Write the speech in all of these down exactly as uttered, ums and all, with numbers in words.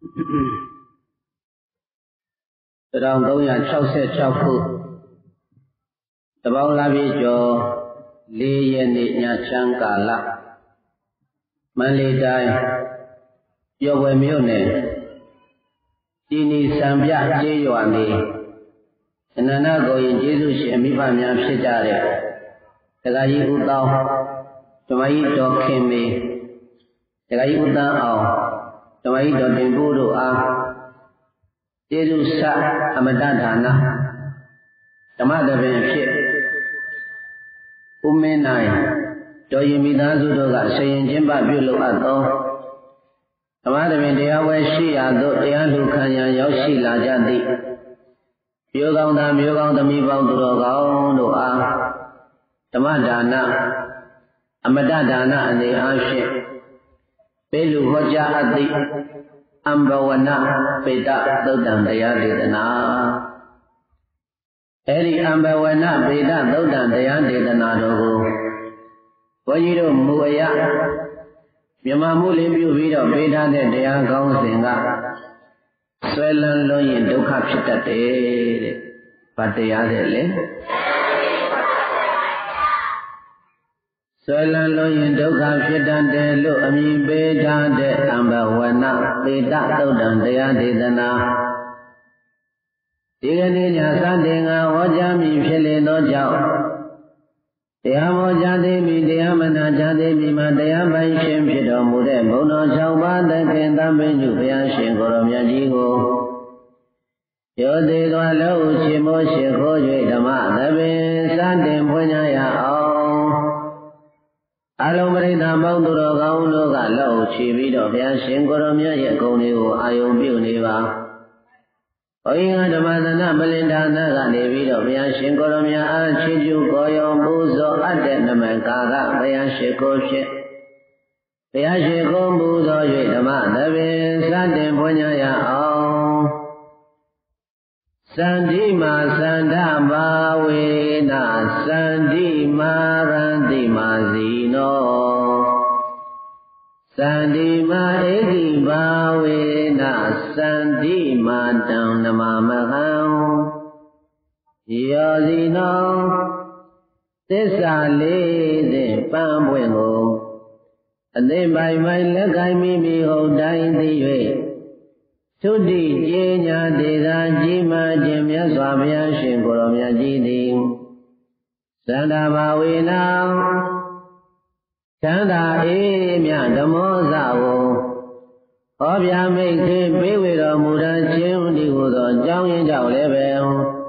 Trong công nhà sau xe sau khu Bao la vi cho Lý yên đi nhà trang cả lạc Mà lý đài Yo về miêu nè Đi ni sám bia chế yo anh đi Nà nà gọi yên chế dù xe mi phạm nhà phía cha rè Tất cả ý ưu tao Cho mà ý cho khen mê Tất cả ý ưu tao ảo Cho mà ý cho tình bố đồ á Chế dù xa Amata dhana Tama đà bên phía Ú mê này Cho ý mi ta dù đồ gạ Sẽ yên chém bạc biểu lộ át tố Tama đà bên đéo quay xí át tố Đéo lưu khăn nhà giáo xí là chá tị Biểu gọng ta biểu gọng ta mi vọng tụ đồ gọng đồ á Tama dhana Amata dhana anh đi á phía Bê lưu hóa chá át tị Ambavana Peta Tautan Daya Dedana Eri Ambavana Peta Tautan Daya Dedana Dogo Vajiro Muaya Myama Muli Pyu Vido Peta De Daya Gaung Singa Swelan Loyin Dukha Phitate Pataya Dele Swelan Loyin Dukha Phitate Lu Ami Peta De Ambavana Peta Tautan Daya Dedana Digani Nyasa Denga Wajami Phile No Jau Daya Wajade Mi Daya Mana Jade Mi Ma Daya Bai Shin Phido Mure Bono Chauba Dakin Tambe Nyu Paya Shin Koro Myaji Go Yode Dwa Lau Chimo Shikho Jwe Dhamma Dabe Sandin Phunya Ya Aung Along Marita Bang Duro Gaung Loga Lau Chibido Paya Shin Koro Myaji Go Nigo Ayung Pyu Niva Oinga Dhamadana Balinda Naga Nevido Paya Shin Koro Mya Chiju Goyo Buzo Ade Namakaga Paya Shiko Shik Paya Shiko Buzo Jwe Dhamma Dabe Sandin Phunya Ya Aung Sandima Sandha Bhavena Sandima Rantima Zino Sandima Eki Bhavena Sandima Dhammamakam Yozino Tissa Leze Pambwengo Ade Bai Bai Lakai Mimi Ho Dai Di Sudi Jenya Deda Jima Jemya Swamya Shin Koro Myaji Di Sandha Bhavena Chanda E Mya Dhamo Savo Obya Mekhe Bewe Muda Chin Di Hudo Jang Yin Jao Lebe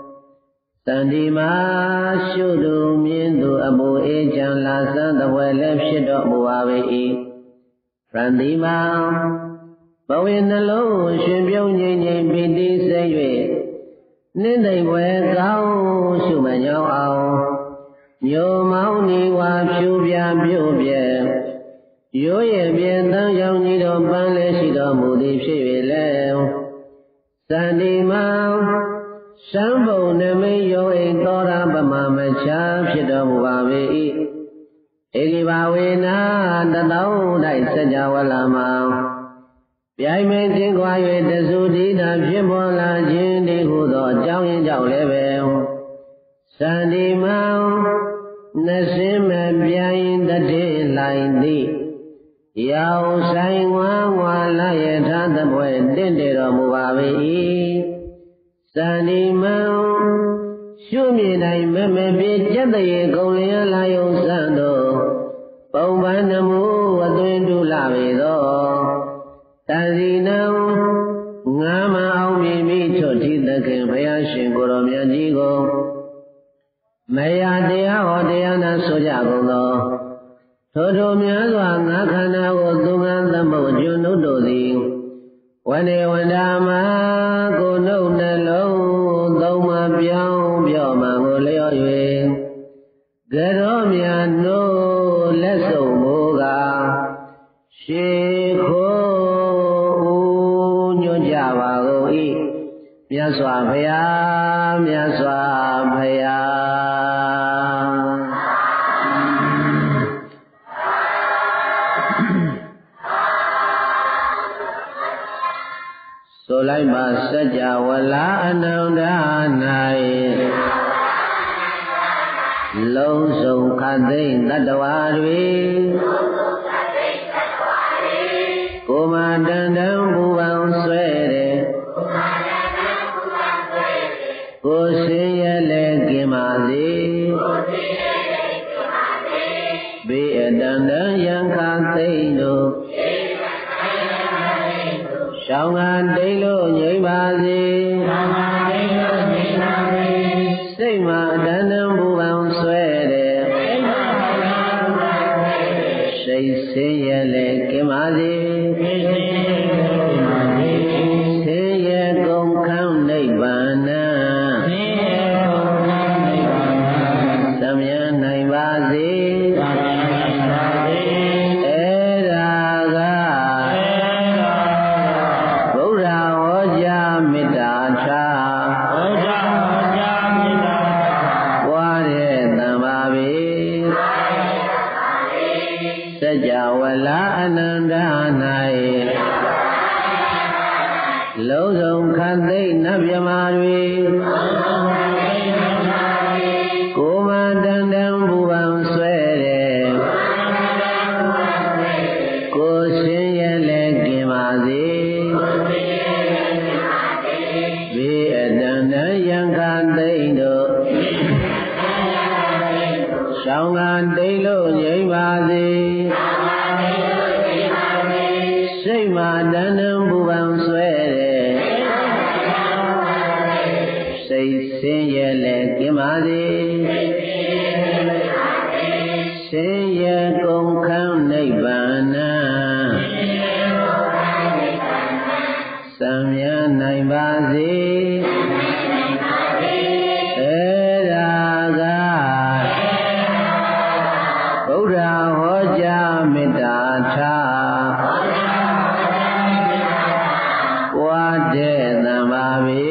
Sandima Shudu Mindu Abu E Chan La San Tawai Lep Shido Buawe E Randima Bawin Lo Shin Pyong Nyin Nyin Piti Se Yue Nindai Bwe Gao Shuma Nyao Ao Nyo Mao Ni Wa Pyu Pya Pyu Pya Yo Ye Pya Tang Yang Ni Do Pan Le Shi Do Mu Di Phit Yue Le Sandima Sambho Nami Yo E Tora Pama Macha Phit Do Mu Ba Ve I Eki Bhavena Tatau Dai Sajawala Ma Pyai Mei Jin Kwa Yue Tasu Di Da Phit Pho La Jin Di Hu Do Jang Yin Jao Le Be Sandima Nasima Pyain Tate Lai Di Yao Sai Ngwa Ngwa La Ye Tha Tapwe Tinte Do Mu Ba Ve I Sandima Shumi Dai Meme Pi Jat Ye Kong Liya La Yong San Do Pong Ban Namu Atwin Tu La Ve Do Tansinam Ngama Aung Mi Mi Chot Thi Takin Phaya Shin Koro Myaji Go Maya Deya Ho Deya Na Soja Gung Do Thoto Mya Swa Nga Khana Ko Tungan Thammo Jun Nut Do Thi Wane Wanda Ma Ko Nut Na Long Thong Ma Pyaung Pyaw Ma Ngo Leo Yue Garo Mya No Let Sou Mo Ga Shi Kho U Nyot Ja Ba Go I Mya Swa Phaya Mya Swa Phaya ဆိုလိုက်ပါစัจ java လာအနန္တ၌လုံးစုံခတ်သိမ့်တတ္တဝါတွေကိုယ်မှာတန်တန်ပူပန်ဆွဲတယ်ကိုယ်စင်ရလဲကင်ပါစေဘေးအတန်တန်ယံခသိမ့်တို့ရှောင်းကတိတ်လို့ငြိမ့်ပါစေစိတ်မှာအတန်တန်ပူပန်ဆွဲတယ်စိတ်စင်ရလဲကင်ပါစေဆင်းရဲကုန်ခန်းနိဗ္ဗာန်သမယနိုင်ပါစေအဲ့ဒါကဗုဒ္ဓဟောကြားမေတ္တာထားပွားတဲ့သံပါပေစัจ java လာအနန္တ၌လုံးစုံခတ်သိမ့်နတ်မြမာတွေကိုယ်မှတန်တန်ပူပန်ဆွဲတယ်ကိုယ်စင်ရလဲကင်ပါစေဘေးအတန်တန်ယံခသိမ့်တို့ရှောင်းကတိတ်လို့ငြိမ့်ပါစေစိတ်မှာတန်တန်ပူပန်ဆွဲတယ်စိတ်စင်ရလဲကင်ပါစေဆင်းရဲကုန်ခန်းနိဗ္ဗာန်စံမြတ်နိုင်ပါစေအဲ့ဒါကဗုဒ္ဓဟောကြားမေတ္တာထားပွားတဲ့သံပါပေ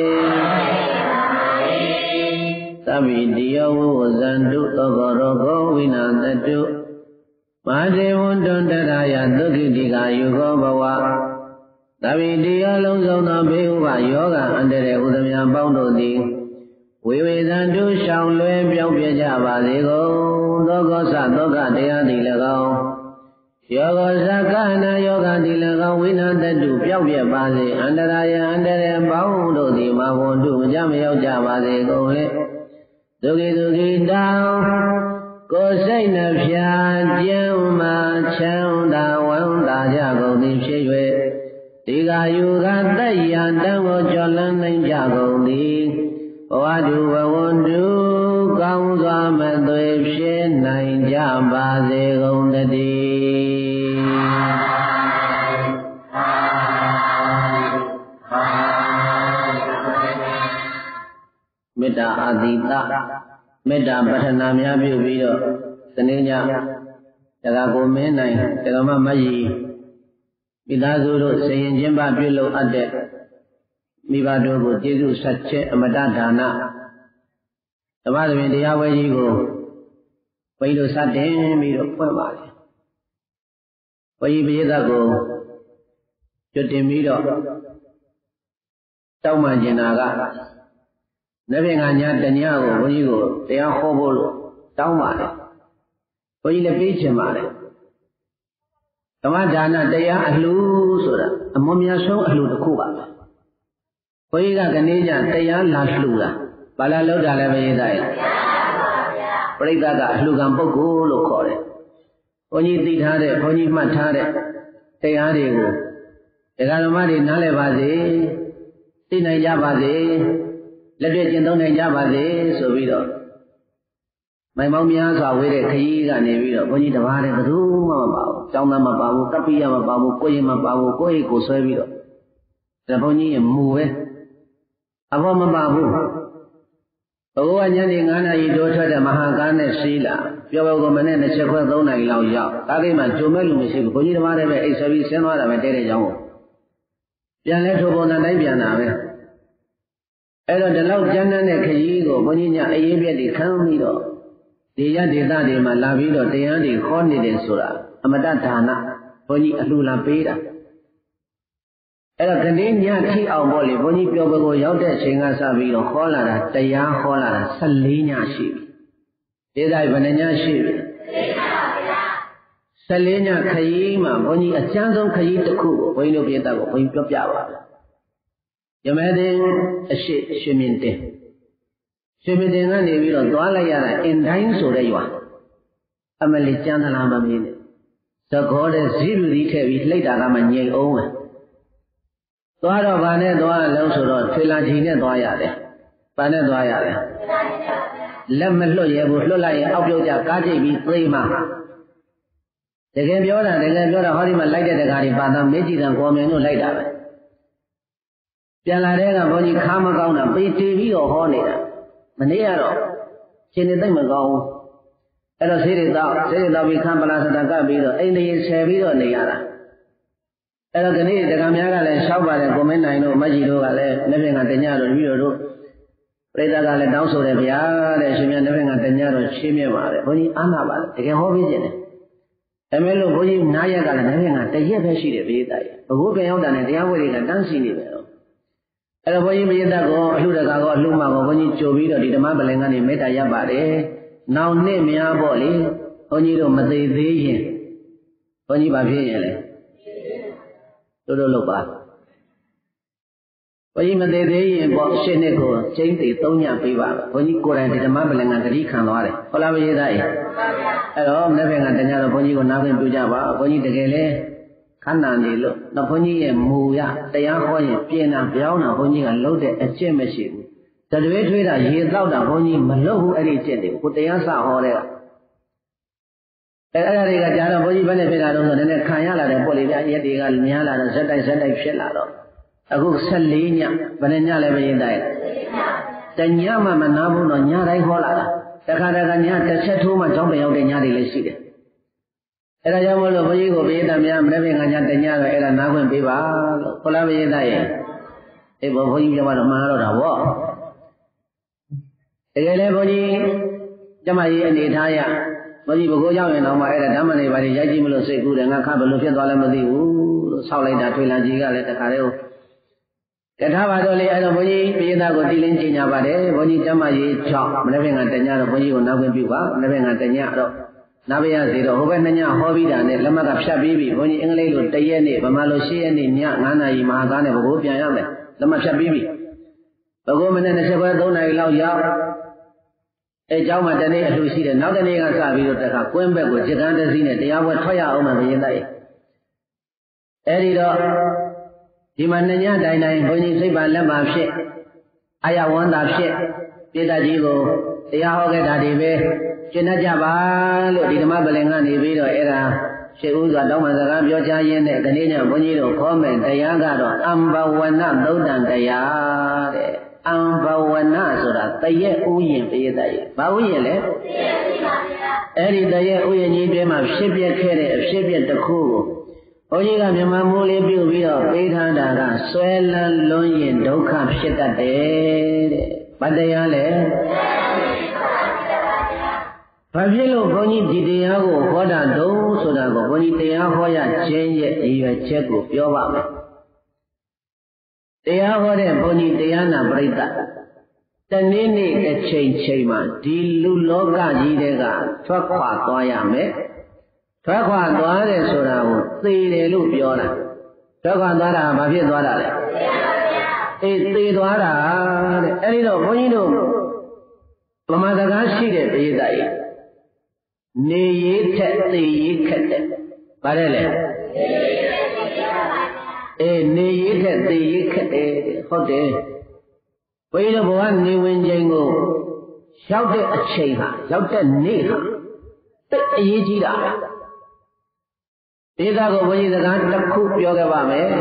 သဗ္ဗိတိယောဝဇန္တုသောကောရောကောဝိနာတတုမာဒေဝန္တုတရယသုခိတိကာယုခောဘဝသဗ္ဗိတိယောလုံးစုံသောဘေးဥပယောဂအန္တရာယ်ဥဒမြပေါင်းတို့သည်ဝေဝေဇန္တုရှောင်လွဲပြောင်းပြကြပါစေကုန်သောကောသသောကတရားသည်၎င်းယောဂဇကနာယောဂသည်၎င်းဝိနာတတုပြောင်းပြပါစေအန္တရာယ်အန္တရာယ်ပေါင်းတို့သည်မဘွန်တုမကြမရောက်ကြပါစေကုန်လေဒုက္ခိဒုက္ခိတောကိုယ်စိတ်နှဖျားကျမ်းမာချမ်းသာဝမ်းသာကြကုန်သည်ဖြစ်၍ဒီကယူကသက်ရတံကိုကြော်လန်းနိုင်ကြကုန်သည်ဘဝတုဘဝန္တုကောင်းစွာမသွေဖြစ်နိုင်ကြပါစေကုန်တည်းမေတ္တာအာသီတမေတ္တာပဋ္ဌနာများပြုပြီးတော့စနေညတက္ကကိုမင်းနိုင်တက္ကမမကြီးမိသားစုတို့ဆင်ရင်ချင်းပပြုလုပ်အပ်တဲ့မိဘတို့ကိုကျေးဇူးဆက်ချက်အမတဒါနဓမ္မသဘင်တရားဝဲကြီးကိုဘုန်းကြီးတို့စတင်ပြီးတော့ဖွင့်ပါလေဘုန်းကြီးပရိသတ်ကိုကျွတ်တင်ပြီးတော့တောင်းပန်ကျင်တာကနဗေငါညာတညကိုဘုန်းကြီးကိုတရားဟောဖို့လို့တောင်းပါတယ်ဘုန်းကြီးလည်းပေးချင်ပါတယ်ဓမ္မဒါနတရားအလှဆိုတာအမွန်မြတ်ဆုံးအလှတစ်ခုပါပဲဘုန်းကြီးကကနေကြတရားလာလှူတာဘာလာလောက်တာလဲဘုရားရဲ့ပရိသတ်ကအလှူကံပုဂ္ဂိုလ်လို့ခေါ်တယ်ဘုန်းကြီးသိထားတဲ့ဘုန်းကြီးမှတ်ထားတဲ့တရားတွေကိုဒကာဓမ္မတွေနားလည်ပါစေသိနိုင်ကြပါစေလက်တွေ့ကျင့်သုံးနိုင်ကြပါစေဆိုပြီးတော့မိုင်မောင်းများစွာဝေးတဲ့ခရီးကနေပြီးတော့ဘုန်းကြီးတစ်ပါးတည်းဘယ်သူမှမပါဘူးကျောင်းသားမပါဘူးတပ်ပိယမပါဘူးကိုယ်ရင်မပါဘူးကိုယ်ရင်ကိုဆွဲပြီးတော့ဒါဘုန်းကြီးရဲ့မူပဲအဘောမပါဘူးဘုရားညနေငါးနာရီတိုးထွက်တဲ့မဟာကားနဲ့စီးလာပြောဘုကမနဲ့နှစ်ချက်ခွဲသုံးနာရီလောက်ရောက်ကားကိမှဂျုံမဲ့လူမရှိဘူးဘုန်းကြီးတစ်ပါးတည်းပဲအိတ်ဆွဲပြီးဆင်းသွားတာပဲတဲတဲ့ကြောင်းကိုပြန်လဲထိုပုံစံတိုင်းပြန်လာပဲအဲ့တော့ဒီလောက်ကျမ်းမ်းတဲ့ခရီးကိုဘုန်းကြီးညအေးအေးပြက်တွေခံပြီးတော့ဒီရဒေသတွေမှာလာပြီးတော့တရားတွေခေါ်နေတယ်ဆိုတာအမတဒါနဘုန်းကြီးအလှူလာပေးတာအဲ့တော့ခဏညထိအောင်ပေါ့လေဘုန်းကြီးပြောပကိုရောက်တဲ့အချိန်ကစပြီးတော့ခေါ်လာတာတရားခေါ်လာတာဆယ်လေးညရှိပြီဒီတိုင်းဘယ်နှညရှိပြီဆယ်လေးညခရီးမှာဘုန်းကြီးအကျဉ်းဆုံးခရီးတစ်ခုကိုဘုန်းကြီးတို့ပြတဲ့ကိုဘုန်းကြီးပြောပြပါမယ်ရမဲတင်အရှိရှင်မြင့်တင်ရှင်မြင့်တင်ကနေပြီးတော့သွားလိုက်ရတာအင်တိုင်းဆိုတဲ့ရွာအမလီကျန်းသလားမမင်းနဲ့သကောတဲ့ဇီလူသီးထည့်ပြီးလှိတ်တာကမှငြိမ်အောင်ပဲသွားတော့ဗာနဲ့သွားလုံးဆိုတော့ထေလာဂျီနဲ့သွားရတယ်ဗာနဲ့သွားရတယ်လက်မလွတ်ရဘူးလွတ်လိုက်ရင်အောက်ပြုတ်ကြကားကြိတ်ပြီးသိမှတကယ်ပြောတာတကယ်ပြောတာဟောဒီမှာလိုက်တဲ့တကားတွေပါတော့မေ့ကြည့်တယ်ကော်မင်တို့လိုက်တာပဲပြန်လာတဲ့ကဘုန်းကြီးခါမကောင်းတာပေတီပြီးတော့ဟောနေတာမနေ့ကတော့ရှင်နေသိမ့်မကောင်းဘူးအဲ့တော့ဆေးတွေတော့ဆေးတွေတော့ပြီးခမ်းပလာစတာကပ်ပြီးတော့အိမ်တွေဆယ်ပြီးတော့နေရတာအဲ့တော့ဒီနေ့တက္ကမများကလည်းရှောက်ပါတယ်ကိုမင်းနိုင်တို့မကြီးတို့ကလည်းလက်ဖြင့်ကတညတို့ပြီးတော့တို့ပြိဿကလည်းတောင်းဆိုတယ်ဗျာတဲ့ရှင်မြတ်လက်ဖြင့်ကတညတို့ရှင်းမြပါတယ်ဘုန်းကြီးအားနာပါတယ်တကယ်ဟောပြီးကျင်တယ်ဒါမဲ့လို့ဘုန်းကြီးနားရက်ကလည်းလက်ဖြင့်ကတရက်ပဲရှိတယ်ပြိဿရဲ့ဘုရားပြန်ရောက်တာနဲ့တရားဝဲတွေကတန်းစီနေပဲတော့အဲ့တော့ဘုန်းကြီးပြိဿကောအလှတကာကောအလှမကောဘုန်းကြီးကြိုပြီးတော့ဒီဓမ္မပလင်ကနေမေတ္တာရပ်ပါတယ်နောင်နှစ်များပေါ့လေဘုန်းကြီးတို့မသေးသေးရင်ဘုန်းကြီးဘာဖြစ်ရင်လဲတို့တို့လုပ်ပါဘုန်းကြီးမသေးသေးရင်ပေါ့ရှင်းနှစ်ကိုကျင်းသေးသုံးညပေးပါဘုန်းကြီးကိုယ်တိုင်ဒီဓမ္မပလင်ကဂတိခံသွားတယ်ဟုတ်လားမရေးသားရင်အဲ့တော့မနေ့ကတညတော့ဘုန်းကြီးကိုနားခွင့်ပြုကြပါဘုန်းကြီးတကယ်လဲခန္ဓာနေလို့တော့ဘုန်းကြီးရဲ့မူရတရားဟောရင်ပြင်တာပြောင်းတာဘုန်းကြီးကလုပ်တဲ့အကျင့်မရှိဘူးတတွေးထွေးတာရေတောက်တာဘုန်းကြီးမလုပ်ဘူးအဲ့ဒီအကျင့်တွေကိုတရားစဟောတဲ့ကအဲအဲ့ဒါတွေကကြာတော့ဘုန်းကြီးဘယ်နဲ့ဖြစ်တာတော့ဆိုတော့နည်းနည်းခံရလာတယ်ပေါ့လေဗျာရက်တွေကများလာတော့ဇက်တိုက်ဇက်တိုက်ဖြစ်လာတော့အခုဆယ်လေးညဘယ်နဲ့ညလဲမရင်တိုင်းတညမှမနာဘူးတော့ညတိုင်းဟောလာတာတခါတခါညတစ်ချက်ထိုးမှကြောင်းပြန်ရောက်တဲ့ညတွေလည်းရှိတယ်အဲ့ဒါကြောင့်မို့လို့ဘုန်းကြီးကိုဘေးတများမနေ့ကညတညတော့အဲ့ဒါနားခွင့်ပေးပါလို့ခေါ်လာမရင်တိုင်းအေးဘုန်းကြီးပြောမှတော့မှားတော့တာဗောတကယ်လဲဘုန်းကြီးကျမကြီးအနေထားရဘုန်းကြီးဘကိုးရောက်ရင်တော့မှအဲ့ဒါဓမ္မနေပါလေရိုက်ကြည့်မလို့စိတ်ကူးတယ်ငါခါဘလို့ဖြစ်သွားလဲမသိဘူးလို့ဆောက်လိုက်တာထွေလာကြီးကလည်းတခါတည်းကိုကထားပါတော့လေအဲ့တော့ဘုန်းကြီးပြည်သားကိုတည်လင်းကျင်ညာပါတယ်ဘုန်းကြီးကျမကြီး၆မနေ့ကတညတော့ဘုန်းကြီးကိုနောက်ခွင့်ပြုပါမနေ့ကတညတော့နားပြရစီတော့ဟိုဘက်နှစ်ညဟောပြီးတာနဲ့လက်မှတ်ကဖြတ်ပြီးပြီဘုန်းကြီးအင်္ဂလိပ်လိုတရက်နေ့ဗမာလိုရှစ်ရက်နေ့ညငါးနာရီမဟာကားနဲ့ဘကိုးပြန်ရမယ်လက်မှတ်ဖြတ်ပြီးပြီဘကိုးမနေ့နှစ်ခွဲသုံးနာရီလောက်ရောက်အဲเจ้าမှာတနေ့အလှရှိတယ်နောက်တနေ့ကစပြီးတော့တခါကွင်းဘက်ကိုจิตကန်းတစည်းနဲ့တရားပွဲထွက်ရအောင်မှမရင်တိုက်အဲဒီတော့ဒီမှာနှစ်ညတိုင်တိုင်ဘုန်းကြီးစိတ်ပါလက်ပါဖြစ်အာရဝန္တာဖြစ်ပိဋကကြီးကိုတရားဟောခဲ့တာဒီပဲရှင်းတတ်ကြပါလို့ဒီဓမ္မပလင်ကနေပြီးတော့အဲ့ဒါရှေ့ဦးစွာတောင်းပန်စကားပြောကြားရင်းနဲ့ဒီနေ့ညဘုန်းကြီးတို့ခေါ်မယ်တရားကတော့အံဘဝနသုတ်တံတရားတဲ့အံဘဝနဆိုတာတရက်ဥယျင်ပိဋကရဲ့ဘာဥယျင်လဲအဲ့ဒီတရက်ဥယျင်ကြီးပြမှာဖြစ်ပြခဲ့တဲ့အဖြစ်ပြတစ်ခုကိုဘုန်းကြီးကမြန်မာမိုးလေးပြုပြီးတော့ပေးထားတာကဆွဲလန်းလွန်းရင်ဒုက္ခဖြစ်တတ်တယ်တဲ့။ဘာတရားလဲ။ဘာဖြစ်လို့ဘုန်းကြီးဒီတရားကိုဟောတာတုံးဆိုတာကိုဘုန်းကြီးတရားဟောရခြင်းရဲ့အရွယ်ချက်ကိုပြောပါမယ်။တရားဟောတဲ့ဘုန်းကြီးတရားနာပရိသတ်တနေ့နေ့အချိန်ချိန်မှာဒီလူလောကကြီးတွေကထွက်ခွာသွားရမယ်။ထွက်ခွာသွားတယ်ဆိုတာကိုသေတယ်လို့ပြောတာထွက်ခွာသွားတာဘာဖြစ်သွားတာလဲအေးသေသွားတာတဲ့အဲ့ဒီတော့ဘုန်းကြီးတို့ဗမာစကားရှိတဲ့ပိဋကရဲ့နေရေးထက်သေရေးခက်တယ်ဗါတယ်လေအေးနေရေးထက်သေရေးခက်တယ်ဟုတ်တယ်ဘုန်းကြီးတို့ဘဝနေဝင်ချိန်ကိုရောက်တဲ့အချိန်ဟာရောက်တဲ့နေ့ဟာတိတ်အရေးကြီးတာဒေသကိုဘုန်းကြီးစကားတစ်ခုပြောခဲ့ပါမယ်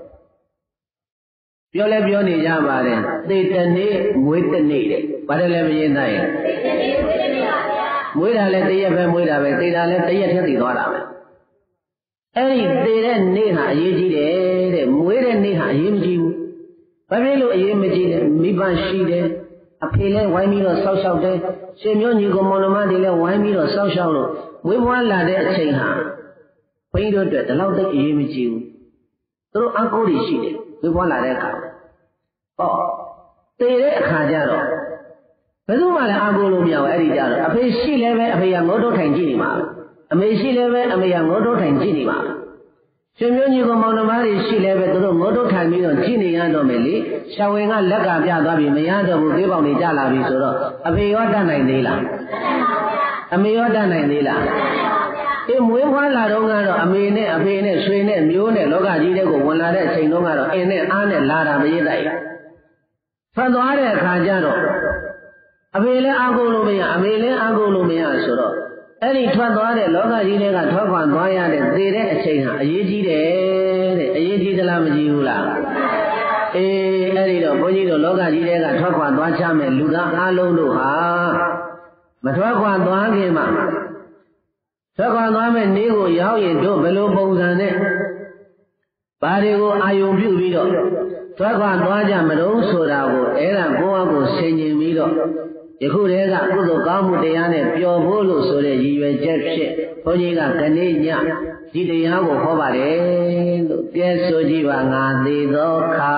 ပြောလဲပြောနေကြပါတယ်သေတနေ့မွေးတနေ့တဲ့ဘာတယ်လဲမရင်သားရင်မွေးတာလဲတရက်ပဲမွေးတာပဲသေတာလဲတရက်ထက်သိသွားတာပဲအဲ့ဒီသေတဲ့နေ့ဟာအရေးကြီးတယ်တဲ့မွေးတဲ့နေ့ဟာအရေးမကြီးဘူးဘာဖြစ်လို့အရေးမကြီးလဲမိဘရှိတယ်အဖေလဲဝိုင်းပြီးတော့စောက်ရှောက်တယ်ရှင်မျိုးညီကောင်မောင်နှမတွေလဲဝိုင်းပြီးတော့စောက်ရှောက်လို့မွေးဖွားလာတဲ့အချိန်ဟာဘုန်းကြီးတို့အတွက်ဒီလောက်သိအရေးမကြီးဘူးသူတို့အကူတွေရှိတယ်သူပွားလာတဲ့အခါဟောတည်တဲ့အခါကျတော့ဘယ်သူမှလည်းအာကိုလို့မရဘူးအဲ့ဒီကြတော့အဖေရှိလည်းပဲအဖေကငိုးတုတ်ထိုင်ကြည့်နေမှာအမေရှိလည်းပဲအမေကငိုးတုတ်ထိုင်ကြည့်နေမှာရှင်မျိုးညီကောင်မောင်နှမတွေရှိလည်းပဲသူတို့ငိုးတုတ်ထိုင်ပြီးတော့ကြည့်နေရတော့မယ်လေရှောင်ဝင်ကလက်ကပြသွားပြီမရတော့ဘူးသေးပေါင်တွေကြလာပြီဆိုတော့အဖေရောတတ်နိုင်သေးလားအမေရောတတ်နိုင်သေးလားအေးမွေးဖွားလာတော့ကတော့အမေနဲ့အဖေနဲ့ဆွေနဲ့မျိုးနဲ့လောကကြီးတွေကိုဝင်လာတဲ့အချိန်တုန်းကတော့အင်းနဲ့အားနဲ့လာတာမရတဲ့ထွက်သွားတဲ့အခါကျတော့အဖေလည်းအာကိုလို့မရအမေလည်းအာကိုလို့မရဆိုတော့အဲ့ဒီထွက်သွားတဲ့လောကကြီးတွေကထွက်ခွာသွားရတဲ့သေတဲ့အချိန်ဟာအရေးကြီးတယ်တဲ့အရေးကြီးသလားမကြီးဘူးလားအေးအဲ့ဒီတော့ဘုန်းကြီးတို့လောကကြီးတွေကထွက်ခွာသွားချမယ်လူသားအလုံးတို့ဟာမထွက်ခွာသွားခင်မှာထွက်ခွာသွားမဲ့နေ့ကိုရောက်ရင်တို့ဘယ်လိုပုံစံနဲ့ဘာတွေကိုအာယုံပြုပြီးတော့ထွက်ခွာသွားကြမလို့ဆိုတာကိုအဲ့ဒါကိုယ့်အကိုဆင်ခြင်ပြီးတော့ယခုတည်းကကုသိုလ်ကောင်းမှုတရားနဲ့ပျော်ဖို့လို့ဆိုတဲ့ရည်ရွယ်ချက်ဖြင့်ဘုန်းကြီးကခဏညဒီတရားကိုဟောပါတယ်လို့ကဲဆိုကြည့်ပါငါသေသောခါ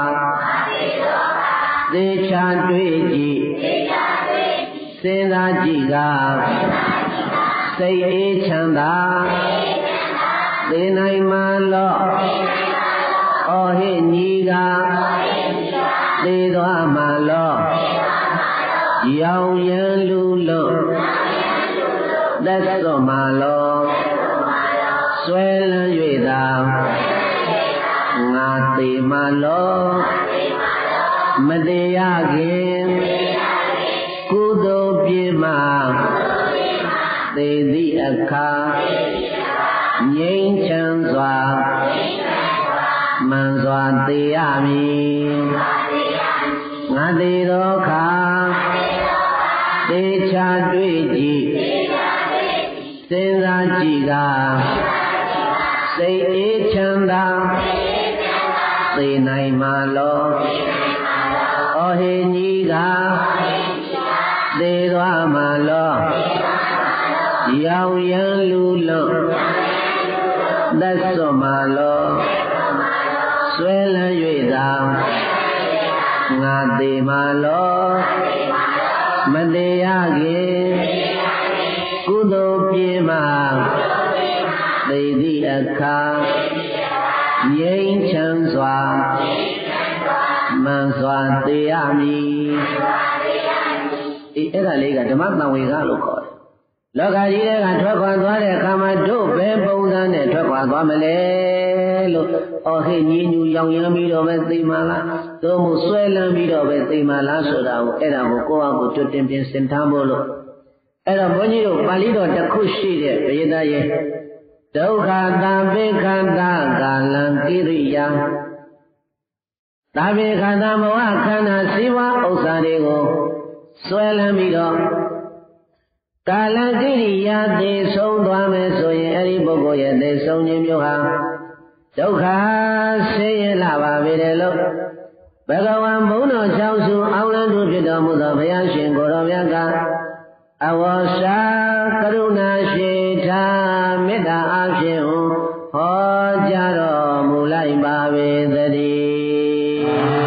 သေချာတွေ့ကြည့်စဉ်းစားကြည့်ကစိတ်အေးချမ်းသာသေနိုင်မှာလောဩဟိညီကသေသွားမှာလောရောင်ရန်လူလို့သက်သောမှာလောဆွဲလန်း၍သာငါသေမှာလောမသေးရခင်ကုသိုလ်ပြေမှာသေသည့်အခါငြိမ်းချမ်းစွာမှန်စွာသေရမည်ငါသေသောအခါသေချာတွေ့ကြည့်စဉ်းစားကြည့်ကစိတ်အေးချမ်းသာသေနိုင်မှာလောဩဟိညီကသေသွားမှာလောရောင်ရန်လူလို့သက်စွန်မှာလောဆွဲလန်း၍သာငါသေမှာလောမသေးရခင်ကုသိုလ်ပြေမှာသေသည့်အခါငြိမ်းချမ်းစွာမှန်စွာသေရမည်အေးအဲ့ဒါလေးကဓမ္မတန်ဝေကလို့ခေါ်တယ်လောကကြီးတွေကထွက်ခွာသွားတဲ့အခါမှာတို့ဘယ်ပုံစံနဲ့ထွက်ခွာသွားမလဲလို့အော်ဟိညီညူရောင်ရမ်းပြီးတော့ပဲသိမှလားသို့မဟုတ်ဆွဲလန်းပြီးတော့ပဲသိမှလားဆိုတာကိုအဲ့ဒါကိုကိုယ့်အကိုတွတင်ပြင်ဆင်ထားဖို့လို့အဲ့တော့ဘုန်းကြီးတို့ပါဠိတော်တစ်ခုရှိတဲ့ဘယသားရဲ့ဒုက္ခသံပေခန္ဓာကာလံကိရိယာသံပေခန္ဓာဘဝခန္ဓာစီဝဥစ္စာတွေကိုဆွဲလန်းပြီးတော့ကာလကိရိယာသေဆုံးသွားမယ်ဆိုရင်အဲ့ဒီပုဂ္ဂိုလ်ရဲ့သေဆုံးခြင်းမျိုးဟာဒုက္ခဆင်းရဲလာပါပြီတယ်လို့ဘဂဝါဘုန်းတော်၆စုအောင်လန်းသူဖြစ်တော်မူသောဘုရားရှင်ကိုယ်တော်မြတ်ကအဝေါစာကရုဏာရှိထားမေတ္တာအဖြင့်ဟောကြားတော်မူလိုက်ပါပေသတည်း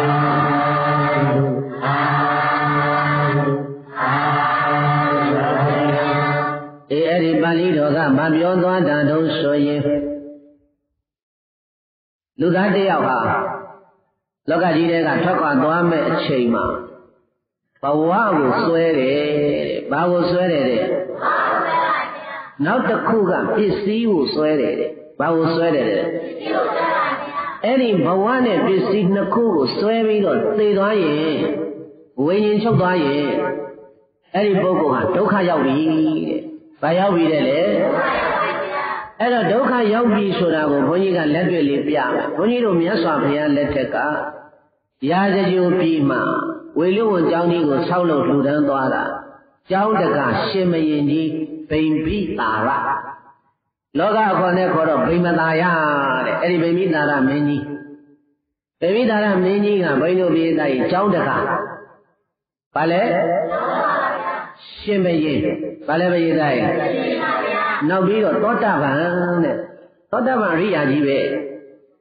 ဒီအဲ့ဒီပါဠိတော်ကမပြောသွားတာတော့ဆိုရင်လူသားတစ်ယောက်ဟာလောကကြီးထဲကထွက်ခွာသွားမဲ့အချိန်မှာဘဝကိုဆွဲတယ်တဲ့ဘာကိုဆွဲတယ်တဲ့နောက်တစ်ခုကပစ္စည်းကိုဆွဲတယ်တဲ့ဘာကိုဆွဲတယ်တဲ့အဲ့ဒီဘဝနဲ့ပစ္စည်းနှစ်ခုကိုဆွဲပြီးတော့သေသွားရင်ဝိညာဉ်ချုပ်သွားရင်အဲ့ဒီပုဂ္ဂိုလ်ဟာဒုက္ခရောက်ပြီတဲ့ဘာရောက်ပြီတဲ့လေအဲ့တော့ဒုက္ခရောက်ပြီဆိုတာကိုဘုန်းကြီးကလက်တွေ့လေးပြမယ်ဘုန်းကြီးတို့မြတ်စွာဘုရားလက်ထက်ကရာဇဂိုပြည်မှာဝေလူဝန်ကျောင်းကြီးကိုဆောက်လုပ်လှူဒန်းသွားတာကျောင်းတကရှင်မရင်ကြီးဗိမ္ပိတာရလောကအခေါ်နဲ့ခေါ်တော့ဗိမ္မတာရတဲ့အဲ့ဒီဗိမ္ပိတာရမင်းကြီးဗိမ္ပိတာရမင်းကြီးကဘိန်းတို့ပြည်သားကြီးကျောင်းတကဘာလဲရှင်မရင်ဘာလဲပြည်သားကြီးနောက်ပြီးတော့သောတာပန်တဲ့သောတာပန်အရိယာကြီးပဲ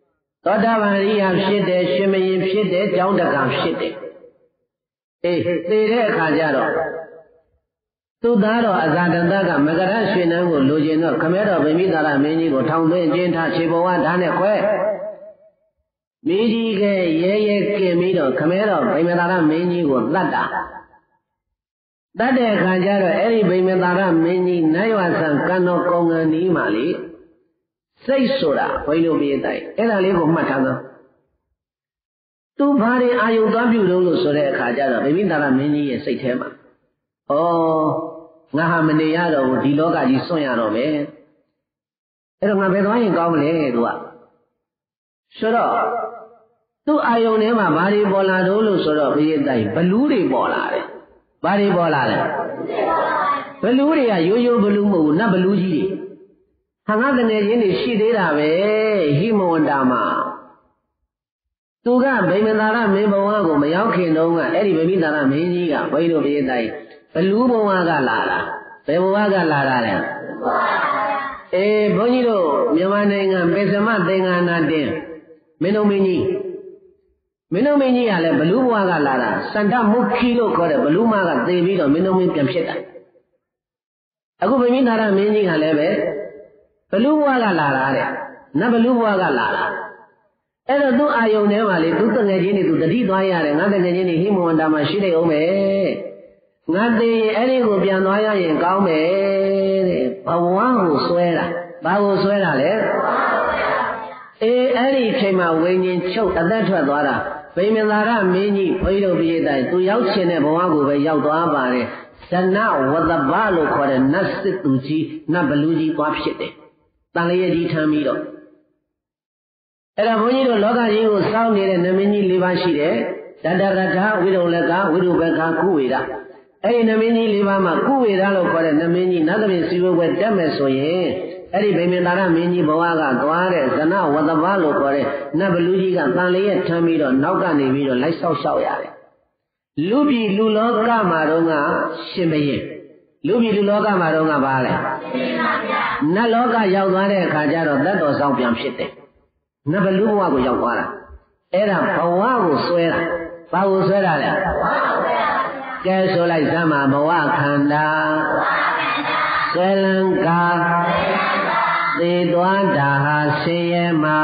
သောတာပန်ရိယာဖြစ်တယ်ရှင်မရင်ဖြစ်တယ်ကြောင်းတကံဖြစ်တယ်အေးသေတဲ့အခါကျတော့သူသားတော်အဇာတတကမကရရွှေနန်းကိုလိုချင်တော့ခမဲတော်ဗိမိသာရမင်းကြီးကိုထောင်သွင်းကျင်းထားခြေဘဝဓာတ်နဲ့ခွဲမိကြီးကရဲရဲကင်ပြီးတော့ခမဲတော်ဗိမိသာရမင်းကြီးကိုတတ်တာတတ်တဲ့အခါကျတော့အဲ့ဒီဗိမိသာရမင်းကြီးနိုင်ဝဆံကံတော်ကုံကံဒီမှာလေစိတ်ဆိုတာဘိလို့ပြေးတိုင်းအဲ့ဒါလေးကိုမှတ်ထားတော့သူဘာတွေအာယုသွားပြုလို့လို့ဆိုတဲ့အခါကျတော့ဗိမိသာရမင်းကြီးရဲ့စိတ်ထဲမှာဩငါဟာမနေရတော့ဘူးဒီလောကကြီးစွန့်ရတော့မယ်အဲ့တော့ငါဘယ်သွားရင်ကောင်းမလဲသူကဆိုတော့သူ့အာယုန်ထဲမှာဘာတွေပေါ်လာတော့လို့ဆိုတော့ဘုရားတိုင်ဘလူးတွေပေါ်လာတယ်ဘာတွေပေါ်လာလဲဘလူးတွေကရိုးရိုးဘလူးမဟုတ်ဘူးနတ်ဘလူးကြီးတွေဟာငါတငယ်ချင်းတွေရှိသေးတာပဲဟိမဝန္တာမှာသူကဗိမသာရမင်းဘဝကိုမရောက်ခင်တုန်းကအဲ့ဒီဗိမိသာရမင်းကြီးကဘုန်းကြီးတို့ဘုရားတိုင်ဘလူးဘဝကလာတာဘယ်ဘဝကလာတာလဲအေးဘုန်းကြီးတို့မြန်မာနိုင်ငံပေသမသင်္ကနာတင်မင်းတို့မင်းကြီးမင်းတို့မင်းကြီးကလည်းဘလူးဘဝကလာတာစန္ဒမုခီလို့ခေါ်တဲ့ဘလူးမကသေပြီးတော့မင်းတို့မင်းပြန်ဖြစ်တာအခုဗိမိသာရမင်းကြီးကလည်းပဲဘလူးဘဝကလာတာတဲ့နတ်ဘလူးဘဝကလာတာအဲ့တော့သူ့အာယုန်ထဲမှာလေသူတငယ်ချင်းတွေသူတတိသွားရတယ်ငါတငယ်ချင်းတွေဟိမဝန္တာမှာရှိနေအောင်မယ်ငါသေးရင်အဲ့ဒီကိုပြန်သွားရရင်ကောင်းမယ်တဲ့ဘဝကိုဆွဲတာဘာကိုဆွဲတာလဲအေးအဲ့ဒီအချိန်မှာဝိညာဉ်ချုပ်အသက်ထွက်သွားတာဗိမသာရမင်းကြီးဘုန်းကြီးတို့ပြည့်တဲ့သူရောက်ချင်တဲ့ဘဝကိုပဲရောက်သွားပါတယ်ဇနဝတ္တဗလို့ခေါ်တဲ့နတ်စစ်သူကြီးနတ်ဘလူကြီးသွားဖြစ်တယ်တန်လျက်ကြီးထမ်းပြီးတော့အဲ့ဒါဘုန်းကြီးတို့လောကကြီးကိုစောင့်နေတဲ့နမင်းကြီး၄ပါးရှိတယ်တတရထဝိရုလကဝိရုဘကကုဝေဒအဲ့ဒီနမင်းကြီး၄ပါးမှာကုဝေဒလို့ခေါ်တဲ့နမင်းကြီးနတ်သမီးစီဝဝဲတက်မယ်ဆိုရင်အဲ့ဒီဗိမသာရမင်းကြီးဘဝကသွားတဲ့ဇနဝတ္တဗလို့ခေါ်တဲ့နတ်ဘလူကြီးကတန်လျက်ထမ်းပြီးတော့နောက်ကနေပြီးတော့လိုက်ဆောက်ရှောက်ရတယ်လူပြည်လူလောကမှာတော့ကရှင်ဘရင်လူပြည်လူလောကမှာတော့ကဘာလဲနတ်လောကရောက်သွားတဲ့အခါကျတော့သက်တော်ဆောင်ပြန်ဖြစ်တယ်နတ်ဘလူဘဝကိုရောက်သွားတာအဲ့ဒါဘဝကိုဆွဲတာဘာကိုဆွဲတာလဲကဲဆိုလိုက်စမ်းပါဘဝခန္ဓာဆွဲလန်းကာသေသွားတာဟာဆင်းရဲမှာ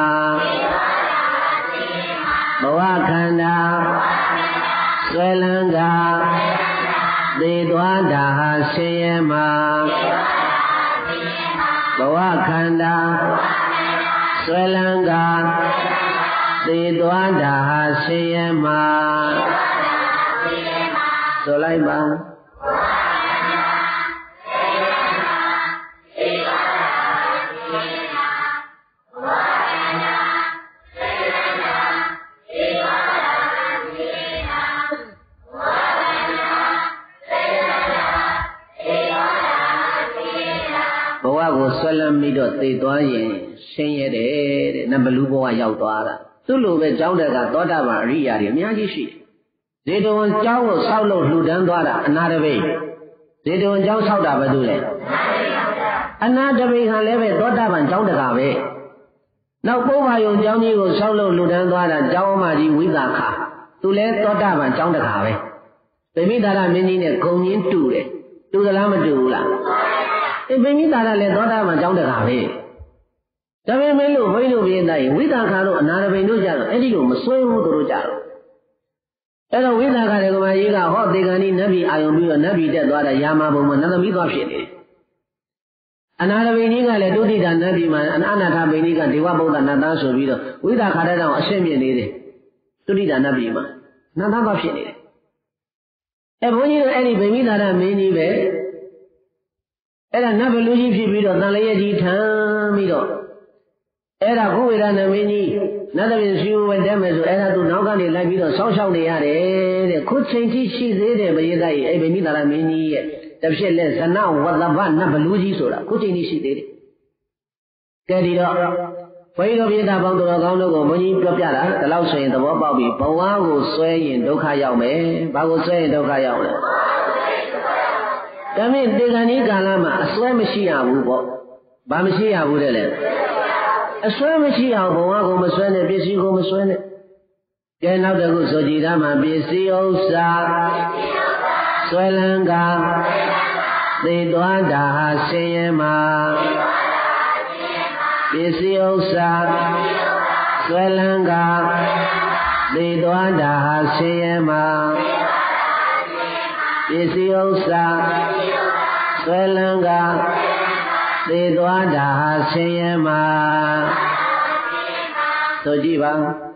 ဘဝခန္ဓာဆွဲလန်းကာသေသွားတာဟာဆင်းရဲမှာဘဝခန္ဓာဆွဲလန်းကာသေသွားတာဟာဆင်းရဲမှာဆိုလိုက်ပါဘဝကိုဆွဲလန်းပြီးတော့သေသွားရင်ဆင်းရဲတယ်တဲ့နတ်ဘလူဘဝရောက်သွားတာသူ့လိုပဲကြောင်းတဲ့ကသောတာပန်အရိယာတွေအများကြီးရှိတယ်ဇေတဝန်ကျောင်းကိုဆောက်လို့လှူဒန်းသွားတာအနာတပိတ်ဇေတဝန်ကျောင်းဆောက်တာဘာလို့လဲအနာတပိတ်ကလည်းပဲသောတာပန်ကျောင်းတကာပဲနောက်ပုဗ္ဗာယုံကျောင်းကြီးကိုဆောက်လို့လှူဒန်းသွားတာကျောင်းအမကြီးဝိသခာသူလည်းသောတာပန်ကျောင်းတကာပဲဗိမိသာရမင်းကြီးနဲ့ဂုံရင်းတူတယ်တူသလားမတူဘူးလားအဲဗိမိသာရလည်းသောတာပန်ကျောင်းတကာပဲဒါပေမဲ့လို့ဘိန်းတို့ပြင်းတိုင်းဝိသခာတို့အနာတပိတ်တို့ကြတော့အဲ့ဒီလိုမစွဲဘူးတို့ကြတော့အဲ့တော့ဝိသခာရဲ့ကမကြီးကဟောသေကံဒီနတ်ပြည်အာယုံပြီးတော့နတ်ပြည်တက်သွားတဲ့ယာမဘုံမှာနတ်သမီးသွားဖြစ်နေတယ်အနာတပိန်ကြီးကလည်းဒုတိယနတ်ပြည်မှာအနာနာထပိန်ကြီးကဒေဝဗုဒ္ဓနတ်သားဆိုပြီးတော့ဝိသခာတဲ့တောင်အရှင်းမြင်နေတယ်ဒုတိယနတ်ပြည်မှာနတ်သားသွားဖြစ်နေတယ်အဲဘုန်းကြီးတို့အဲ့ဒီဗိမိသာရမင်းကြီးပဲအဲ့ဒါနတ်ဘလူကြီးဖြစ်ပြီးတော့တန်လျက်ကြီးထမ်းပြီးတော့အဲ့ဒါကုဝေဒနာမင်းကြီးနတ်သမီးစီဝဲတက်မယ်ဆိုအဲ့ဒါသူနောက်ကနေလိုက်ပြီးတော့ဆောင်းရှောက်နေရတယ်တဲ့ခုချိန်ထိရှိသေးတယ်ဘုရားသားကြီးအဲ့ဗိမိသာရမင်းကြီးရဲ့တဖြစ်လက်ဇနဝတ္တဗနတ်ဘလူကြီးဆိုတာခုချိန်ထိရှိသေးတယ်ကဲဒီတော့ဘုန်းကြီးတို့ပြည်သားပေါင်းတော်ကောင်းတို့ကိုဘုန်းကြီးပြောပြတာဒီလောက်ဆိုရင်သဘောပေါက်ပြီဘဝကိုဆွဲရင်ဒုက္ခရောက်မယ်ဘာကိုဆွဲရင်ဒုက္ခရောက်လဲဒါမင်းတေဂန်ဒီကာလမှာအစွဲမရှိရဘူးပေါ့ဘာမရှိရဘူးတဲ့လေအစွဲမရှိအောင်ဘဝကိုမစွဲနဲ့ပစ္စည်းကိုမစွဲနဲ့ကဲနောက်တစ်ခုဆိုကြည်သားမှာပစ္စည်းဥစ္စာစွဲလန်းကသေသွားတာဟာဆင်းရဲမှာပစ္စည်းဥစ္စာစွဲလန်းကသေသွားတာဟာဆင်းရဲမှာပစ္စည်းဥစ္စာဆွဲလန်းကသေသွားတာဟာဆင်းရဲမှာဆိုကြည့်ပါ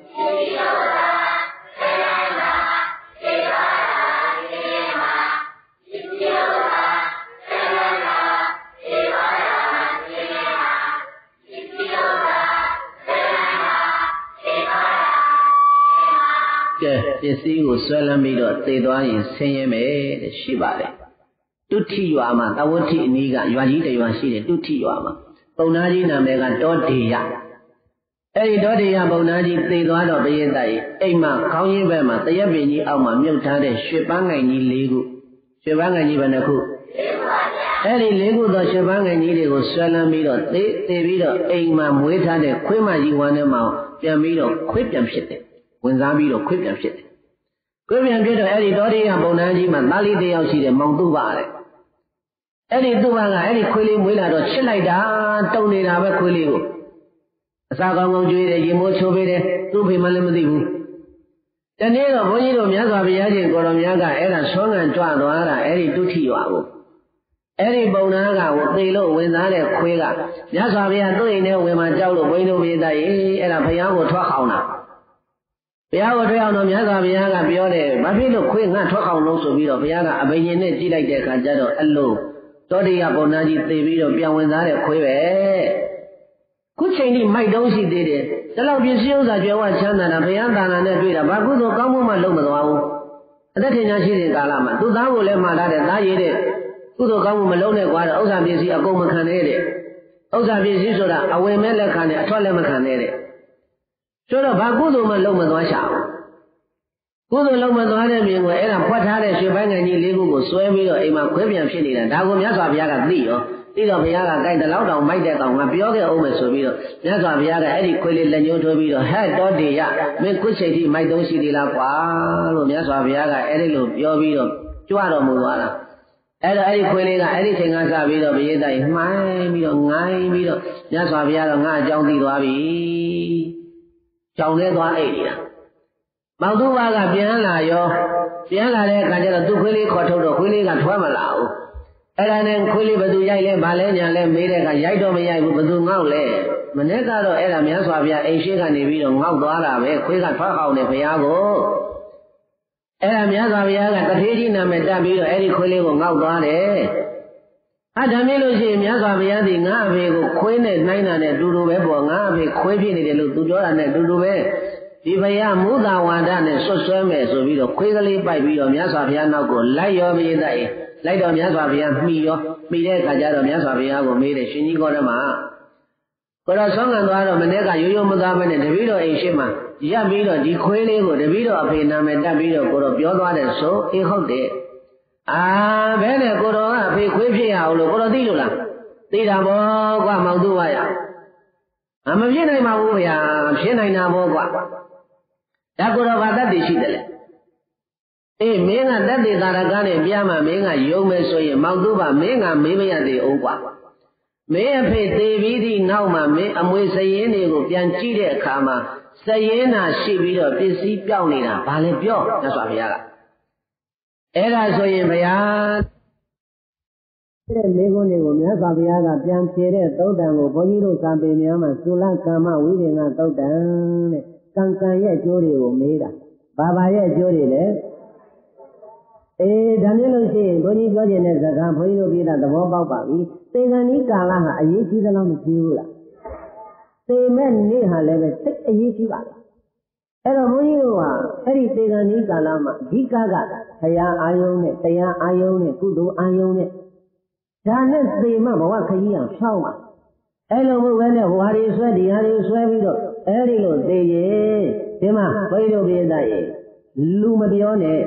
ကဲပစ္စည်းကိုဆွဲလန်းပြီးတော့သေသွားရင်ဆင်းရဲမယ်တဲ့ရှိပါတယ်တုဋ္ဌိရွာမှာတဝဋ္ဌိအနီးကရွာကြီးတစ်ရွာရှိတယ်တုဋ္ဌိရွာမှာပုံနာကြီးနာမည်ကတောဒေယအဲ့ဒီတောဒေယပုံနာကြီးသေသွားတော့ဘယင်းတိုက်အိမ်မှာခေါင်းရင်းဘက်မှာတရက်ပင်ကြီးအောက်မှာမြုပ်ထားတဲ့ရွှေပန်းငိုင်ကြီး၄ခုရွှေပန်းငိုင်ကြီးဘယ်နှခုအဲ့ဒီ၄ခုသောရွှေပန်းငိုင်ကြီးတွေကိုဆွဲလန်းပြီးတော့သေသေပြီးတော့အိမ်မှာမွေးထားတဲ့ခွေးမကြီးဝမ်းထဲမှာပြန်ပြီးတော့ခွေးပြန်ဖြစ်တယ်ဝင်စားပြီးတော့ခွေးပြန်ဖြစ်တယ်ခွေးပြန်ဖြစ်တော့အဲ့ဒီတောဒေယပုံနာကြီးမှာသားလေးတစ်ယောက်ရှိတယ်မောင်သူပါတဲ့အဲ့ဒီသူ့ဘာကအဲ့ဒီခွေးလေးမွေးလာတော့ချစ်လိုက်တာတုံနေတာပဲခွေးလေးကိုအစာကောင်းကောင်းကျွေးတယ်ရေမိုးချိုးပေးတယ်သူ့ဖေမလည်းမသိဘူးတနေ့တော့ဘုန်းကြီးတို့မြတ်စွာဘုရားရှင်ကိုတော်မြတ်ကအဲ့ဒါဆွမ်းငံကြွသွားတာအဲ့ဒီတုဋ္ဌိရွာကိုအဲ့ဒီပုံနာကကိုသေလို့ဝင်သားတဲ့ခွေးကမြတ်စွာဘုရားသူ့အိမ်ထဲဝင်မှကြောက်လို့ဘုန်းကြီးတို့ပြေးသားရေးအဲ့ဒါဘုရားကိုထွက်အောင်တာဘုရားကိုထွက်အောင်တော့မြတ်စွာဘုရားကပြောတယ်ဘာဖြစ်လို့ခွေးငါထွက်အောင်လို့ဆိုပြီးတော့ဘုရားကအဘိညာဉ်နဲ့ကြည့်လိုက်တဲ့အခါကျတော့အဲ့လိုတောဒေယပုံနာကြီးသေပြီးတော့ပြန်ဝင်သားတဲ့ခွေးပဲခုချိန်ထိမိုက်တုံးရှိသေးတယ်ဒါလောက်ပစ္စည်းဥစ္စာကြွယ်ဝချမ်းသာတာဘုရားသာနာနဲ့တွေ့တာဘာကုသိုလ်ကောင်းမှုမှလုံးမသွားဘူးအသက်ထင်ရှားရှိတဲ့ကာလမှာသူသားကိုလည်းမှားထားတဲ့သားရည်တဲ့ကုသိုလ်ကောင်းမှုမလုံးနဲ့ကွာတဲ့ဥစ္စာပစ္စည်းအကုန်မခံနဲ့တဲ့ဥစ္စာပစ္စည်းဆိုတာအဝင်မဲ့လက်ခံနဲ့အထွက်လည်းမခံနဲ့တဲ့ဆိုတော့ဘာကုသိုလ်မှလုံးမသွားချအောင်ကုသိုလ်လုံးမသွားတဲ့မြင်ကိုအဲ့ဒါဖွက်ထားတဲ့ရွှေပန်းငံကြီး၄ခုကိုစွဲပြီးတော့အိမ်မှာခွဲပြန်ဖြစ်နေတာဒါကိုမြတ်စွာဘုရားကသိရောသိတော့ဘုရားကကြိုက်တဲ့လောက်တောင်မိုက်တဲ့ကောင်ကပြောခဲ့အောင်မယ်ဆိုပြီးတော့မြတ်စွာဘုရားကအဲ့ဒီခွေးလေးလက်ညှိုးထိုးပြီးတော့ဟဲ့တောဒေယမင်းခုချိန်ထိမိုက်သုံးရှိသေးလားကွာလို့မြတ်စွာဘုရားကအဲ့ဒီလိုပြောပြီးတော့ကြွတော်မူသွားတာအဲ့တော့အဲ့ဒီခွေးလေးကအဲ့ဒီချိန်ကစပြီးတော့ဘုရားတိုင်မှိုင်းပြီးတော့ငိုင်းပြီးတော့မြတ်စွာဘုရားကငါအကြောင်းသိသွားပြီကြောင်လဲသွားအိတ်နေတာမောင်သူဘကပြန်လာရောပြန်လာတဲ့အခါကျတော့သူ့ခွေးလေးခေါ်ထုတ်တော့ခွေးလေးကထွက်မလာဘူးအဲ့ဒါနဲ့ခွေးလေးဘသူရိုက်လဲဗာလဲညာလဲမေးတဲ့အခါရိုက်တော့မရိုက်ဘူးဘသူငေါ့လဲမနေ့ကတော့အဲ့ဒါမြတ်စွာဘုရားအိမ်ရှိကနေပြီးတော့ငေါ့သွားတာပဲခွေးကထွက်အောင်တယ်ဘုရားကိုအဲ့ဒါမြတ်စွာဘုရားကတထေးကြီးနာမည်တက်ပြီးတော့အဲ့ဒီခွေးလေးကိုငေါ့သွားတယ်အဲ့ဒါမျိုးလို့ရှိရင်မြတ်စွာဘုရားဒီငါအဖေကိုခွေးနဲ့နှိုင်းတာနဲ့အတူတူပဲပေါ့ငါအဖေခွေးဖြစ်နေတယ်လို့သူပြောတာနဲ့အတူတူပဲဒီဘုရားမူသာဝါဒနဲ့ဆွတ်ဆွဲမယ်ဆိုပြီးတော့ခွေးကလေးပိုက်ပြီးတော့မြတ်စွာဘုရားနောက်ကိုလိုက်ရောပြေးတဲ့လိုက်တော့မြတ်စွာဘုရားမှီရောမှီတဲ့အခါကျတော့မြတ်စွာဘုရားကိုမေးတယ်ရှင်ကြီးကောဓမကိုတော့ဆောင်းငံသွားတော့မနေ့ကရိုးရိုးမသားပဲနဲ့တပည့်တော်အိမ်ရှိမှရပ်ပြီးတော့ဒီခွေးလေးကိုတပည့်တော်အဖေနာမည်တက်ပြီးတော့ကိုတော့ပြောသွားတယ်ဆိုအေးဟုတ်တယ်အာဘဲနဲ့ကိုတော့အဖေခွေးဖြစ်ရအောင်လို့ကိုတော့သိလို့လားသိတာပေါ့ကွာမောင်သူဝါရအမဖြစ်နိုင်ပါဘူးဗျာဖြစ်နိုင်တာပေါ့ကွာဒါကိုတော့ဗာတတ်တည်ရှိတယ်လေအေးမင်းကတက်တေသာရကနဲ့ပြမှမင်းကယုံမယ်ဆိုရင်မောင်သူပါမင်းကမေးမရသေးအောင်ကွာမင်းအဖေသေးပြီးသည့်နောက်မှာမင်းအမွေစရင်တွေကိုပြန်ကြည့်တဲ့အခါမှာစရင်နာရှိပြီးတော့ပစ္စည်းပြောင်းနေတာဘာလဲပြောမြတ်စွာဘုရားကအဲ့ဒါဆိုရင်ဘုရားတဲ့မိဂုံးတွေကိုမြတ်စွာဘုရားကပြန်ဖြေတဲ့သုတ်တံကိုဘုန်းကြီးတို့စာပေများမှာသုလကမ္မဝိပင်္ဂသုတ်တံတဲ့ကံကံရဲ့အကျိုးတွေကိုမေးတာဘာဘာရဲ့အကျိုးတွေလဲအေးဒါမျိုးလို့ရှိရင်ဘုန်းကြီးပြောခြင်းတဲ့စကားဘုန်းကြီးတို့ပြည်တာသဘောပေါက်ပါပြီသေကံဤကာလဟာအရေးကြီးသလားမကြီးဘူးလားသေမဲ့နေ့ဟာလည်းပဲစိတ်အရေးကြီးပါလားအဲ့တော့ဘုန်းကြီးတို့ကအဲ့ဒီသေကံဤကာလမှာအဓိကကဘုရားအာယုံနဲ့တရားအာယုံနဲ့ကုသိုလ်အာယုံနဲ့ဒါနဲ့သေမှဘဝခရီးအောင်ဖြောင်းပါအဲ့လိုမဟုတ်ဘဲနဲ့ဟိုဟာတွေဆွဲဒီဟာတွေဆွဲပြီးတော့အဲ့ဒီလိုသေရဲ့ဒီမှာဘုန်းကြီးတို့ပြည်သားရဲ့လူမပြောနဲ့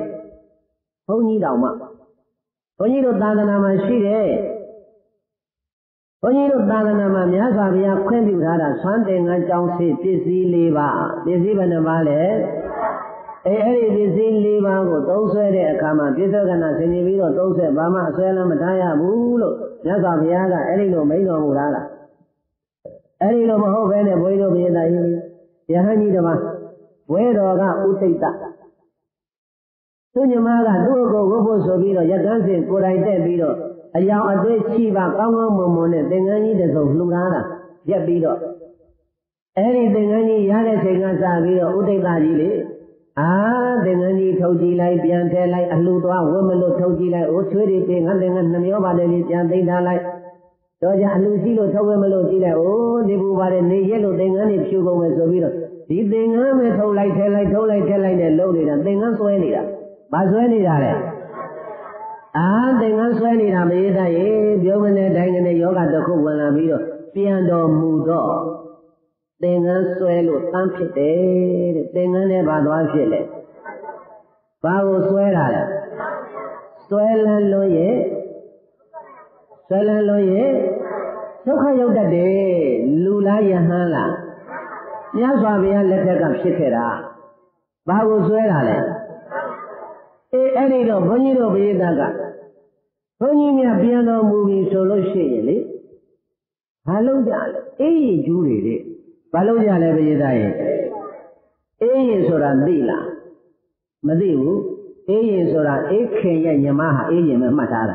ဘုန်းကြီးတော်မှဘုန်းကြီးတို့သာသနာမှာရှိတယ်ဘုန်းကြီးတို့သာသနာမှာမြတ်စွာဘုရားခွင့်ပြုထားတာဆွမ်းသင်္ကန်းကြောင်းစီပစ္စည်း၄ပါးပစ္စည်းဘယ်နှပါးလဲအဲအဲ့ဒီပစ္စည်း၄ပါးကိုသုံးဆွဲတဲ့အခါမှာပြစ္ဆုတ်ကနာဆင်ခြင်ပြီးတော့သုံးဆွဲဘာမှအဆွဲလမ်းမထားရဘူးလို့မြတ်စွာဘုရားကအဲ့ဒီလိုမိန့်တော်မူတာလားအဲ့ဒီလိုမဟုတ်ဘဲနဲ့ဘုန်းကြီးတို့ပြည်သားကြီးယဟန်ကြီးတစ်ပါးဘွဲတော်ကဥသိတ္တသူညီမကသူ့ကိုဝတ်ဖို့ဆိုပြီးတော့ရကန်းစင်ကိုယ်တိုင်တက်ပြီးတော့အယောင်အသေးရှိပါကောင်းကောင်းမွန်မွန်နဲ့သင်္ကန်းကြီးတစ်စုံလှူထားတာရက်ပြီးတော့အဲ့ဒီသင်္ကန်းကြီးရတဲ့ချိန်ကစပြီးတော့ဥဒိဋ္ဌကြီးလေအာသင်္ကန်းကြီးထုတ်ကြည့်လိုက်ပြန်ထည့်လိုက်အလှသွားဝတ်မလို့ထုတ်ကြည့်လိုက်အိုးချွေးတွေတင်ငါသင်္ကန်းနှမျောပါတယ်ကြီးပြန်သိမ်းထားလိုက်တော့ကြအလှရှိလို့ထုတ်ဝတ်မလို့ကြည့်လိုက်အိုးဒီပူပါတယ်နေရက်လို့သင်္ကန်းကြီးဖြူကုန်မယ်ဆိုပြီးတော့ဒီသင်္ကန်းပဲထုတ်လိုက်ထည့်လိုက်ထုတ်လိုက်ထည့်လိုက်နဲ့လုံးနေတာသင်္ကန်းဆွဲနေတာဘာဆွဲနေတာလဲအာသင်္ကန်းဆွဲနေတာမရေးသားရေပြောမနဲ့တိုင်းကနေယောဂတစ်ခုဝင်လာပြီးတော့ပြန်တော်မူတော့သင်္ကန်းဆွဲလို့တန်းဖြစ်တယ်တဲ့သင်္ကန်းလည်းဘာသွားဖြစ်လဲဘာကိုဆွဲတာလဲဆွဲလန်းလို့ရဲ့ဆွဲလန်းလို့ရဲ့ဒုက္ခရောက်တတ်တယ်လူလားယဟန်လားမြတ်စွာဘုရားလက်ထက်ကဖြစ်ခဲ့တာဘာကိုဆွဲတာလဲအေးအဲ့ဒီတော့ဘုန်းကြီးတို့ဘုရားကဘုန်းကြီးများပြန်တော်မူပြီဆိုလို့ရှိရင်လေဘာလုပ်ကြလဲအေးရင်ကျူးတွေလေဘာလုပ်ကြလဲဘုရားရဲ့အေးရင်ဆိုတာသိလားမသိဘူးအေးရင်ဆိုတာအေးခင်ရဲ့ညီမဟာအေးရင်ပဲမှတ်ထားတာ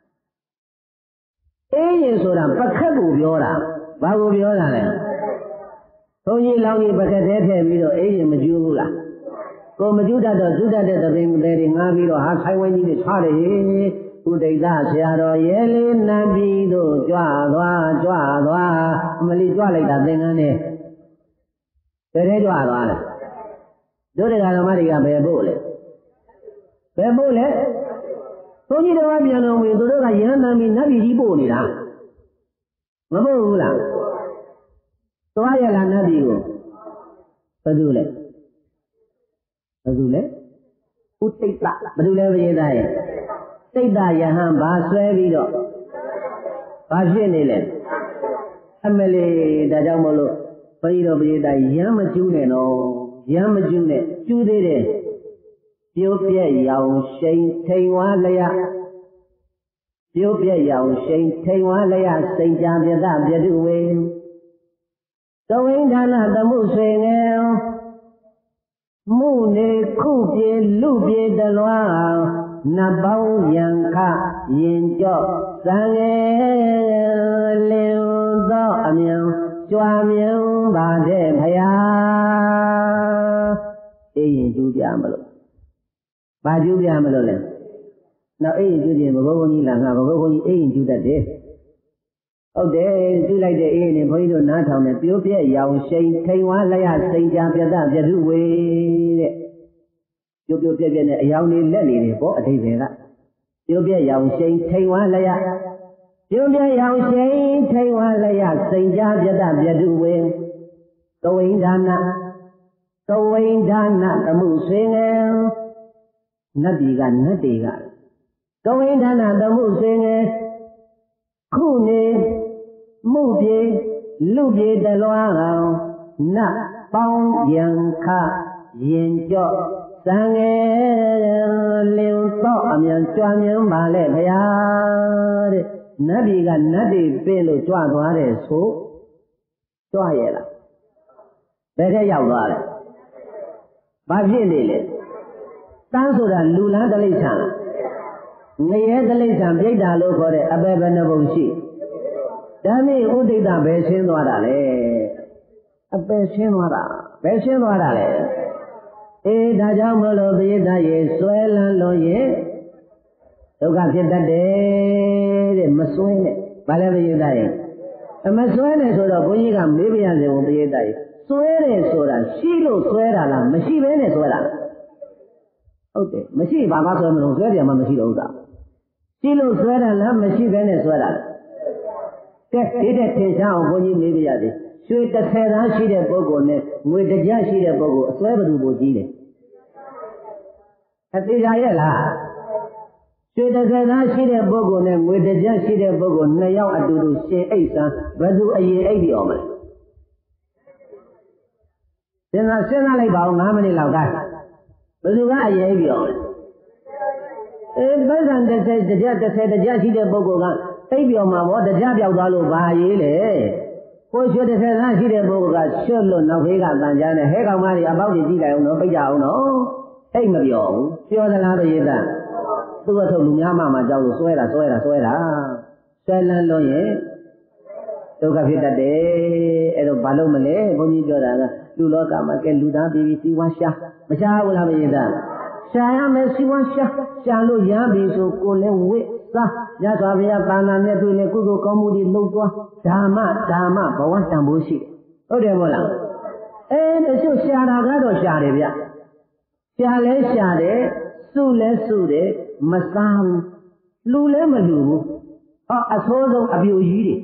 အေးရင်ဆိုတာပကတ်ကိုပြောတာဘာကိုပြောတာလဲဘုန်းကြီးလောင်းကြီးပကတ်ထဲထည့်ပြီးတော့အေးရင်မကျူးဘူးလားကိုမကျူးတတ်တော့ကျူးတတ်တဲ့သဘင်သေးတွေငားပြီးတော့ဟာဆိုင်ဝင်းကြီးတွေချတယ်ဥဒိဋ္ဌဆရာတော်ရဲလေးနတ်ပြည်တို့ကြွသွားကြွသွားအမလီကြွလိုက်တာသင်္ကန်းနဲ့ဘယ်ထဲကြွသွားလဲတို့တရားဓမ္မတွေကဘယ်ပို့လဲဘယ်ပို့လဲဘုန်းကြီးတော်ကပြန်တော်ဝင်သူတို့ကရဟန်းတန်ပြီးနတ်ပြည်ကြီးပို့နေတာမပို့ဘူးလားသွားရလားနတ်ပြည်ကိုဘယ်သူလဲဘယ်သူလဲဥသိတ္တဘယ်သူလဲဘုရားသားရဲ့သိတ္တယဟန်ဘာဆွဲပြီးတော့ဘာဖြစ်နေလဲအမလေးဒါကြောင့်မလို့ဘုန်းကြီးတော်ဘုရားသားရမ်းမကျူးနဲ့တော့ရမ်းမကျူးနဲ့ကျူးသေးတယ်ပြိုးပြက်ရောင်ရှိန်ထိန်ဝါလျက်ပြိုးပြက်ရောင်ရှိန်ထိန်ဝါလျက်စိန်ကြပြတပြတုဝေသဝိဌာနသမှုဆွေငယ်မှုနေခုပြေလူပြေတလွားနတ်ပေါင်းယံခရင်ကြော့သံငယ်လင်သောအမြန်ကြွားမြင်ပါတဲ့ဖယားအေးရင်ကျူးပြမလို့ဘာကျူးပြမလို့လဲနောက်အေးရင်ကျူးရင်ဘဘုန်းကြီးလာငါဘဘုန်းကြီးအေးရင်ကျူးတတ်တယ်ဟုတ်တယ်ကျူးလိုက်တဲ့အေးရင်ဘုန်းကြီးတို့နားထောင်တယ်ပြိုးပြက်ရောင်ရှိန်ထိန်ဝါလျက်စိန်ကြပြတပြတုဝေတဲ့ပြိုးပြိုးပြက်ပြက်နဲ့အယောင်တွေလက်နေတယ်ပေါ့အတိတ်တွေကပြိုးပြက်ရောင်ရှိန်ထိန်ဝါလျက်ပြိုးပြက်ရောင်ရှိန်ထိန်ဝါလျက်စိန်ကြပြတပြတုဝေသဝိဌာနသဝိဌာနသမှုဆွေငယ်နတ်ပြည်ကနတ်တွေကသဝိဌာနသမှုဆွေငယ်ခုနေမှုပြေလူပြေတလွားအောင်နတ်ပေါင်းယံခရင်ကြော့သံငယ်လင်တော့အမြန်ကြွမြင်ပါလေဗျာတဲ့နတ်ပြည်ကနတ်တွေပြင်းလို့ကြွသွားတယ်ဆိုကြွရဲ့လားဘယ်ထက်ရောက်သွားလဲဘာဖြစ်နေလဲတန်းဆိုတာလူလားတိရစ္ဆာန်လားငရဲတိရစ္ဆာန်ပြိတ္တာလို့ခေါ်တဲ့အပေဘယ်နှဘုံရှိဒါနဲ့ဥဒိဋ္ဌဘယ်ရှင်းသွားတာလဲအပေရှင်းသွားတာဘယ်ရှင်းသွားတာလဲအေးဒါကြောင့်မလို့ပိဋကရေဆွဲလန်းလို့ရေဒုက္ခဖြစ်တတ်တယ်တဲ့မဆွဲနဲ့ဘာလဲပိဋကရေအမဆွဲနဲ့ဆိုတော့ဘုန်းကြီးကမေးပြရစေဘုပိဋကရေဆွဲတယ်ဆိုတာရှိလို့ဆွဲတာလားမရှိဘဲနဲ့ဆွဲတာဟုတ်တယ်မရှိဘာမှဆွဲမလို့ဆွဲတယ်မှမရှိတော့ဥစ္စာရှိလို့ဆွဲတာလားမရှိဘဲနဲ့ဆွဲတာကဲဒီတဲ့ထင်ရှားအောင်ဘုန်းကြီးမေးပြရစေရွှေတစ်ဆယ်သားရှိတဲ့ပုဂ္ဂိုလ်နဲ့ငွေတစ်ကြက်ရှိတဲ့ပုဂ္ဂိုလ်အစွဲဘယ်သူပိုကြီးလဲအသေးကြရဲ့လားရွှေတစ်စက်သားရှိတဲ့ပုဂ္ဂိုလ်နဲ့ငွေတစ်ကြက်ရှိတဲ့ပုဂ္ဂိုလ်နှစ်ယောက်အတူတူရှင်အိတ်ဆန်းဘယ်သူအရင်အိတ်ပြီးအောင်မလဲစဉ်းစားစဉ်းစားလိုက်ပါဦး၅မိနစ်လောက်ကဘယ်သူကအရင်အိတ်ပြီးအောင်လဲအဲပိုက်ဆံတစ်စက်တစ်ကြက်တစ်ဆယ်တစ်ကြက်ရှိတဲ့ပုဂ္ဂိုလ်ကအိတ်ပြီးအောင်မှာဗောတစ်ကြက်ပြောက်သွားလို့ဘာရေးလဲကိုရွှေတစ်စက်သားရှိတဲ့ပုဂ္ဂိုလ်ကရွှတ်လို့နောက်ဖေးကတန်ကြားနေဟဲကောင်မကြီးအပေါက်ကြီးကြည့်လိုက်အောင်တော့ပိတ်ကြအောင်တော့အိတ်မပြောဘူးပြောသလားပြေသားသူ့အထုပ်လူများမှမှကြောက်လို့စွဲတာစွဲတာစွဲတာဆွဲလန်းလို့ရင်ဒုက္ခဖြစ်တတ်တယ်အဲ့တော့ဘာလို့မလဲဘုန်းကြီးပြောတာကလူလောကမှာကဲလူသားပြီးပြီးစီဝါရှာမရှာဘူးလားပြေသားရှာရမယ်စီဝါရှာရှာလို့ရပြီဆိုကိုယ်လည်းဝိစားရသော်ဘုရားပါဏာနဲ့တွေ့လေကုသိုလ်ကောင်းမှုတွေလုပ်သွားဓမ္မဓမ္မဘဝတန်ဖိုးရှိဟုတ်တယ်မဟုတ်လားအဲတချို့ရှာတာကတော့ရှာတယ်ဗျရှာလဲရှာတယ်စုလဲစုတယ်မစားဘူးလူလဲမလူဘူးဟောအဆိုးဆုံးအပြူကြီးတွေ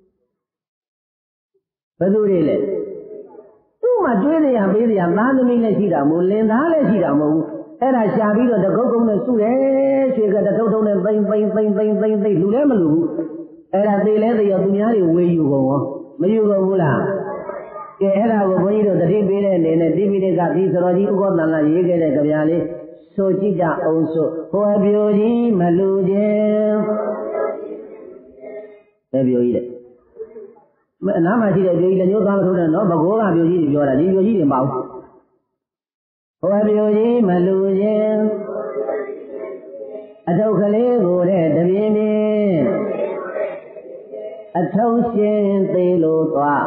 ဘယ်သူတွေလဲသူ့မှာတွေးနေရပေးနေရသားသမီးလည်းရှိတာမို့လင်သားလည်းရှိတာမဟုတ်ဘူးအဲ့ဒါရှာပြီးတော့တကုတ်ကုန်းနဲ့စုတယ်ရွှေကတထုပ်ထုံးနဲ့သိမ့်သိမ့်သိမ့်သိမ့်သိမ့်သိမ့်လူလဲမလူဘူးအဲ့ဒါသိလဲသိရောသူများတွေဝေယူကုန်ရောမယူကုန်ဘူးလားကဲအဲ့ဒါကိုဘုန်းကြီးတို့သတိပေးတဲ့အနေနဲ့တိပိဋကဒီစတော်ကြီးဥက္ကဋ္ဌကရေးခဲ့တဲ့ကြပြလေးဆိုကြည့်ကြအောင်ဆိုဟောပြိုကြီးမလူခြင်းဘယ်ပြိုကြီးလဲအနားမှာရှိတဲ့ပြိုကြီးလည်းညှိုးသားမထိုးနဲ့နော်ဘကိုးကပြိုကြီးတွေပြောတာဒီပြိုကြီးတွေမပေါ့ဟောပြိုကြီးမလူခြင်းအထုပ်ကလေးကိုတဲ့တပြင်းပြင်းအထုပ်ရှင်သေးလို့သွား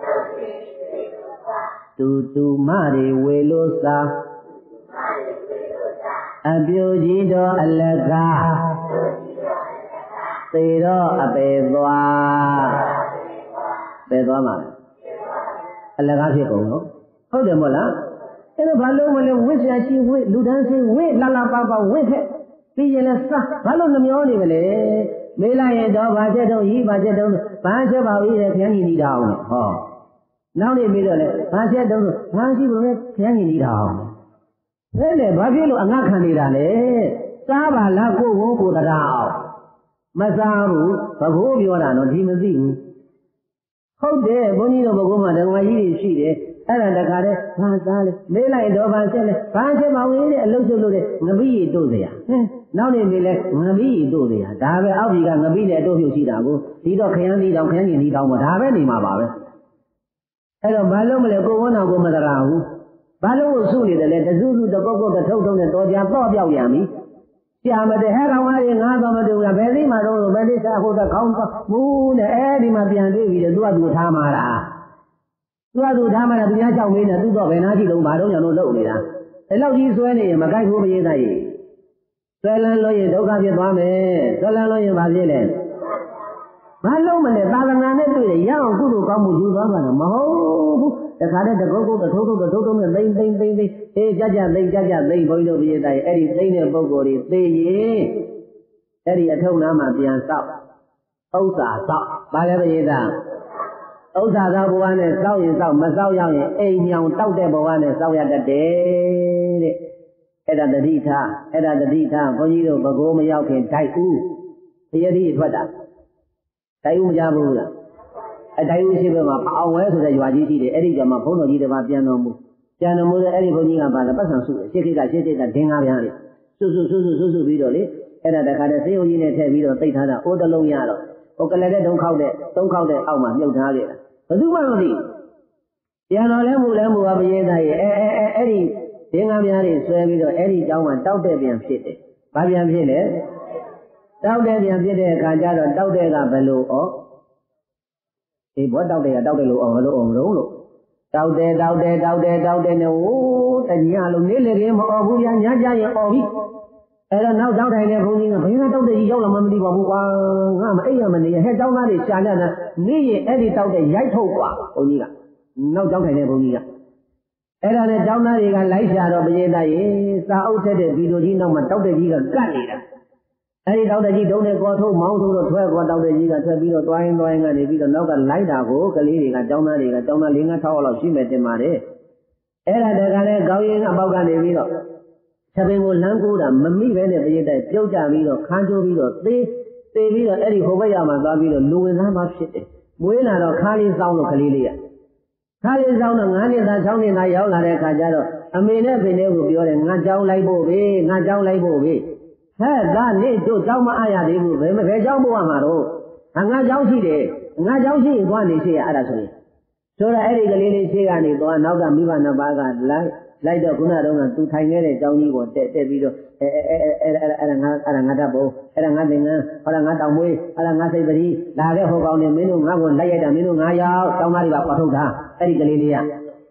တူတူမတွေဝေလို့စားအပြိုကြီးတော်အလကားသေတော့အပေသွားပေသွားမှာအလကားဖြစ်ကုန်နော်ဟုတ်တယ်မို့လားအဲ့တော့ဘာလို့မလဲဝိဇ္ဇာရှိဝိလူတန်းစင်းဝိလှလှပပဝိထက်ပြီးရင်လည်းစားဘာလို့နှမျောနေမလဲမေးလိုက်ရင်တော့ဘာချက်တော့ဤဘာချက်တော့ဘာချက်ပါဦးရဲ့ခန်းကြီးနေတာအောင်ဟောနောက်နေပြီးတော့လေဘာချက်တော့ဘာရှိဘူးလဲခန်းကြီးနေတာအောင်အဲ့လေဘာဖြစ်လို့အငတ်ခံနေတာလဲစားပါလားကိုကိုကိုတရားအောင်မစားဘူးဘကိုးပြောတာတော့ဒီမသိဘူးဟုတ်တယ်ဘုန်းကြီးတို့ဘကိုးမှာဓမ္မကြီးတွေရှိတယ်အဲ့ဒါတခါတည်းဘာစားလဲမေးလိုက်တော့ဘာချက်လဲဘာချက်ပါဝင်တဲ့အလုပ်ချုပ်လို့တဲ့ငပိရီတို့စရာဟင်းနောက်နေပြီလဲငပိရီတို့စရာဒါပဲအောက်ကြီးကငပိနဲ့အတို့ပြုတ်ရှိတာကိုဒီတော့ခရမ်းသီးတောင်ခရမ်းကျင်သီးတောင်ပေါ့ဒါပဲနေမှာပါပဲအဲ့တော့ဘာလို့မလဲကိုဝန်းတော်ကိုမတရားဘူးဘာလို့စုနေတယ်လဲတစုစုတပုတ်ပုတ်တထုပ်ထုံးနဲ့တော်ကြတော့ပြောက်ရမည်ရှာမတဲ့ဟဲ့ကောင်မလေးငါးတော်မတူဘူးဘယ်သိမှတော့ဘယ်သိစားဟုတ်တော့ခေါင်းမူးနဲ့အဲဒီမှာပြန်တွေ့ပြီးတော့သူကသူထားမှာလားသူကသူထားမှာလားသူများကြောက်မင်းနဲ့သူတော့ဘယ်နာရှိလုံးဘာတော့ညာလို့လုပ်နေတာအဲ့လောက်ကြီးဆွဲနေရင်မကြိုက်ဘူးမရေးသားရင်ဆွဲလန်းလို့ရင်ဒုက္ခဖြစ်သွားမယ်ဆွဲလန်းလို့ရင်ဘာဖြစ်လဲဘာလို့မလဲသာသနာနဲ့တွေ့ရရအောင်ကုသိုလ်ကောင်းမှုယူသွားမှာမဟုတ်ဘူးတခါတည်းတကုတ်ကုတ်တထုံးထုံးတထုံးထုံးနဲ့သိမ့်သိမ့်သိမ့်သိမ့်အေးကြကြသိမ့်ကြကြသိမ့်ဘုန်းကြီးတို့ပြည်သားရဲ့အဲ့ဒီသိမ့်တဲ့ပုံကိုယ်တွေသိရင်အဲ့ဒီအထုံးနားမှာပြန်ဆောက်ဥစ္စာဆောက်ဘာလဲပြည်သားဥစ္စာသောဘဝနဲ့စောက်ရင်စောက်မစောက်ရရင်အိမ်ညောင်တောက်တဲ့ဘဝနဲ့စောက်ရတတ်တယ်တဲ့အဲ့ဒါတတိထားအဲ့ဒါတတိထားဘုန်းကြီးတို့ဘကိုးမရောက်ခင်ဓာတ်ဦးတရတိထွက်တာဓာတ်ဦးမကြဘူးလားအတိုင်းဦးရှိဘက်မှာအောင်ဝဲဆိုတဲ့ရွာကြီးရှိတယ်အဲ့ဒီကမှဘုန်းတော်ကြီးတစ်ပါးပြန်တော်မူပြန်တော်မူတဲ့အဲ့ဒီဘုန်းကြီးကပါလဲပတ်စံစုတယ်ရှစ်ခိကရှစ်ခိကဒင်္ဂါဗျာလေစွတ်စွတ်စွတ်စွတ်စွတ်စွတ်ပြီးတော့လေအဲ့ဒါတခါတည်းစေယုံကြီးနဲ့ထည့်ပြီးတော့သိထားတာအိုးတလုံးရတော့ဟိုကလည်းတဲ့ဒုံခောက်တဲ့သုံးခောက်တဲ့အောက်မှာမြုပ်ထားခဲ့တာဘယ်သူမှမသိပြန်တော်လဲမူလဲမူပါပရိသတ်ရဲ့အဲအဲအဲ့ဒီဒင်္ဂါဗျာတွေဆွဲပြီးတော့အဲ့ဒီเจ้าမှာတောက်တဲ့ပြန်ဖြစ်တယ်ဘာပြန်ဖြစ်လဲတောက်တဲ့ပြန်ဖြစ်တဲ့အခါကျတော့တောက်တဲ့ကဘယ်လိုဩဒီဘောတောက်တယ်ကတောက်တယ်လို့အောင်လို့အောင်လို့လို့တောက်တယ်တောက်တယ်တောက်တယ်တောက်တယ်နဲ့ဟိုးတညလုံးနေလေခင်မအော်ဘူးဗျာညကြရင်အော်ပြီအဲ့တော့နောက်တောက်တိုင်းတဲ့ဘုန်းကြီးကဘယ်ကတောက်တဲ့ကြီးရောက်လာမှမသိပါဘူးကွာငါမအိပ်ရမနေရဟဲ့เจ้าသားတွေရှာနေတာနေရင်အဲ့ဒီတောက်တဲ့ရိုက်ထုတ်ကွာဘုန်းကြီးကနောက်တောက်တိုင်းတဲ့ဘုန်းကြီးကအဲ့ဒါနဲ့เจ้าသားတွေကလိုက်ရှာတော့ပရိသတ်ရေစာအုပ်ထက်တဲ့ဗီဒီယိုကြီးနောက်မှာတောက်တဲ့ကြီးကကတ်နေတာအဲ့ဒီတောက်တဲ့ကြီးတုံးနဲ့ကောထုတ်မောင်းထုတ်တော့ထွက်ကောတောက်တဲ့ကြီးကထွက်ပြီးတော့တွိုင်းတွိုင်းကနေပြီးတော့နောက်ကလိုက်တာကိုကလေးတွေကကျောင်းသားတွေကကျောင်းသား၄၅၆လောက်ရှိမယ်တင်ပါတယ်အဲ့ဒါတကလည်းကောင်းရင်အပေါက်ကနေပြီးတော့ Sabemo Langura, Mami Venetia, Joja Vido, Kanjo Vido, they, they Vido, Eddie Hovayama, Babido, Louisama Shit, Buena or Kali Sound of Kalilia. Kali Sound of Nani, that sound in Ayola Kajaro, I may never be able to be on Najau Laibo, Najau Laibo. Had that need to Jama Aya, they will be Jambo Amaro, and Najau City, Najau City, one is here, Adasui. So the Eddie Galili Sigani, one now that Miva Nabaga, like. Like the Gunadon, two tiny Johnny was dead video at Arangatabo, Arangatinga, Arangatamwe, Arangatari, Lade Hogan, Minu, Nago, Layat, Minu, Naya, Tamariba, Patoga, Eddie Galilia.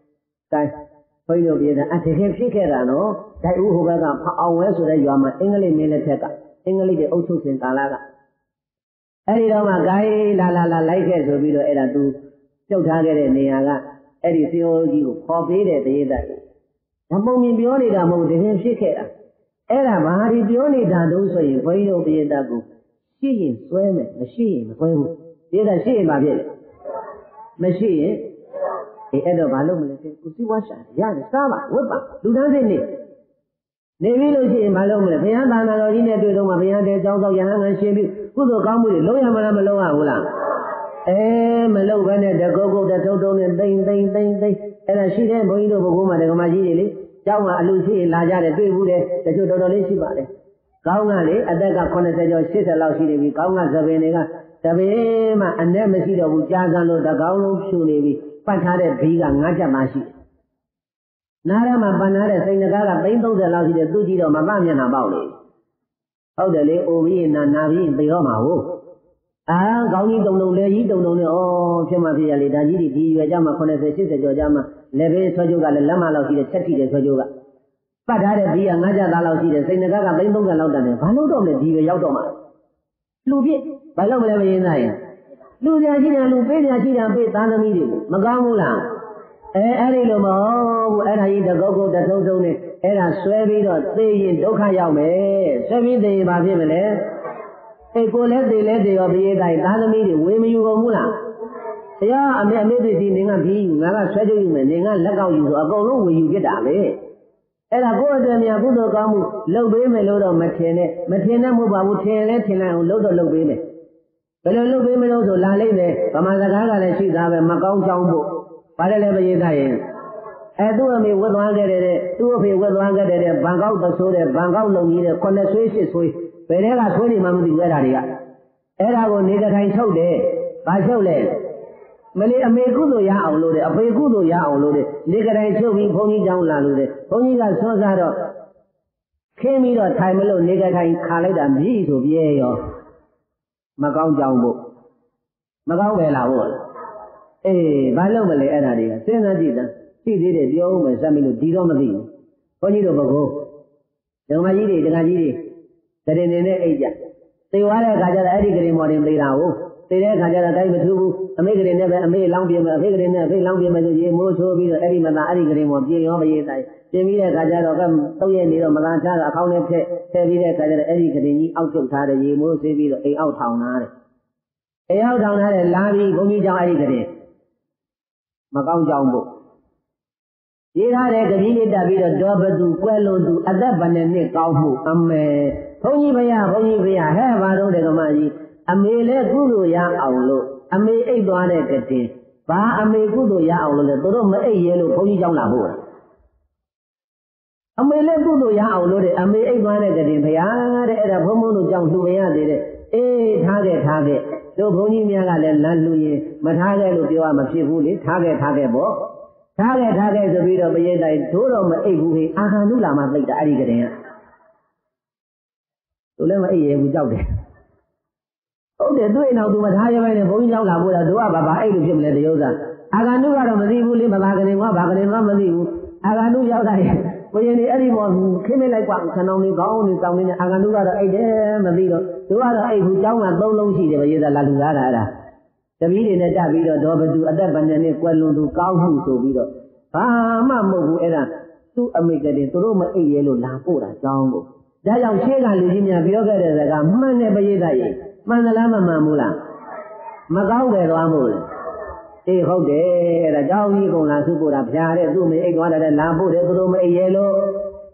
For you, I take him Shikerano, that who were our west that you are my English military, English the Otus in Talaga. Eddie Doma Guy, La La La, like it, so we do Edadu, so target Niaga, Eddie Theology, forbid the Among me beyond it, among the him shikera. Era Mahari beyond it, and also in Voyo Biedago. She is swimming, machine, when did I see my bed? Machine, the head of Malum, Kusi Washa, Yan, Sama, Wuppa, do nothing. Nevilo in Malum, Piana, Lorina, do no Mavian, Jones, Yan, and Shebi, who will come with Loya Malamaloa. Eh, Malo, when the Gogo, the Toto, and Bang, Bang, Bang, Bang. And I see them going over woman and Magili, Jama, Lucy, Laja, the two wood, the two Dodolisi Bade. Kaungani, and then got connected your sister Lausi, we Kaunga Savenega, Savema, and then Messida Ujazano, the Gauno Suni, Patade, Biga, Najamashi. Narama Banara, saying the Gala, Bento, the Lausi, the Duji of Mamamian about it. How the lay Ovi and Navi, Bioma. Ah, Gauni don't know, they don't know, oh, Chemavia, Daji, Yama, Connected, Jama. Leve Sojoga, the Lama Lausi, the Seti, the Sojoga. But I had be a Naja Lausi, the Senegaga, Bendonga Laudan, Valodom, the Diva Yautoma. Lubi, Baloma in Nine. Lucia, Lupia, Gina, Tanamidi, Magamula. Arilomo, and I eat the Gogo, the Totone, and I swear it or say in Doka Yame, seven days by Vimele. A collet, they let the obey by Tanamidi, women you go Mula. Yeah, I mean, maybe the Ninga being Naga Shadow, Ninga, Lagao, you go where you get away. And I go to the Abudo Gamu, low baby, load of Matene, Matena Muba, Mutene, Tina, load of low baby. But a low baby also Lale, Pamazagaga, and she's have a Macau Jambo, whatever you die. I do a me with one get it, two of you with one get it, bang out the soda, bang out no need a conversation with, whenever twenty mammy where are you? And I will need a kind so day, by so late. Many a Megudo ya loaded, a Pegudo ya loaded, Nigger and Joey pony down loaded, pony that so that came in a time alone, nigger kind Khaled and G to be a Macau Jambo. Macau Bella. Eh, Balomale Anadia, Senadita, she did it, the old man, Samino, Didomadi, Pony to Bogo. The Magidi, the Gadi, the Rene Asia. They were a Gaja Eddie morning later. They had a time to a make it never a may long be a figure in a very long be a more to be a Eddie Madari or being over here. Jimmy Gaja of them, Toya, Malanta, a county, Heavy Eddie, out of Tara, you more say be a out town. A out town had a Lavi, Gomija Eddie. Macau Jambo. Ye had a convenient David, a daughter to Quello to Adaban Kaufu, Ame, Pony Vaya, Pony Vaya, have I don't know. A may let Guru ya aulo, a may a one at it. Ba a may Guru ya aulo, the Dom a yellow pony down la board. A may let Guru ya aulo, a may a one at it. Payada at a homo down to Vaya did it. Eh, target, target. So pony miaga and Landuye, Mataga Lupia Machifuli, target, target bo. Target, target the reader of Yeda, Toro, a movie, Ahanula, my late Arigadina. So let me without it. Oh, they're doing now to what higher and going out of the door by eight of him, let the other. I got no out of the Zibu, Limagan, Wabagan, and Ramazibu. I got no out there. When anyone came in like one can only go on is down in Aganuga, eight Mavido, two other eight who down at low low sea, the Laluara. The meeting at Davido, Dover to Adaban and Quello to Kauhu, so we do. Ah, Mamma, era two American, to Roma, a yellow Lapura, Jango. That young Shega, Lucinia, Bioga, the man never yet. Manalama Mamula Macau Amul. They hold there a Jawi on La Supura Piare, Zumi, Eguana, and Lambo, the Room, a yellow.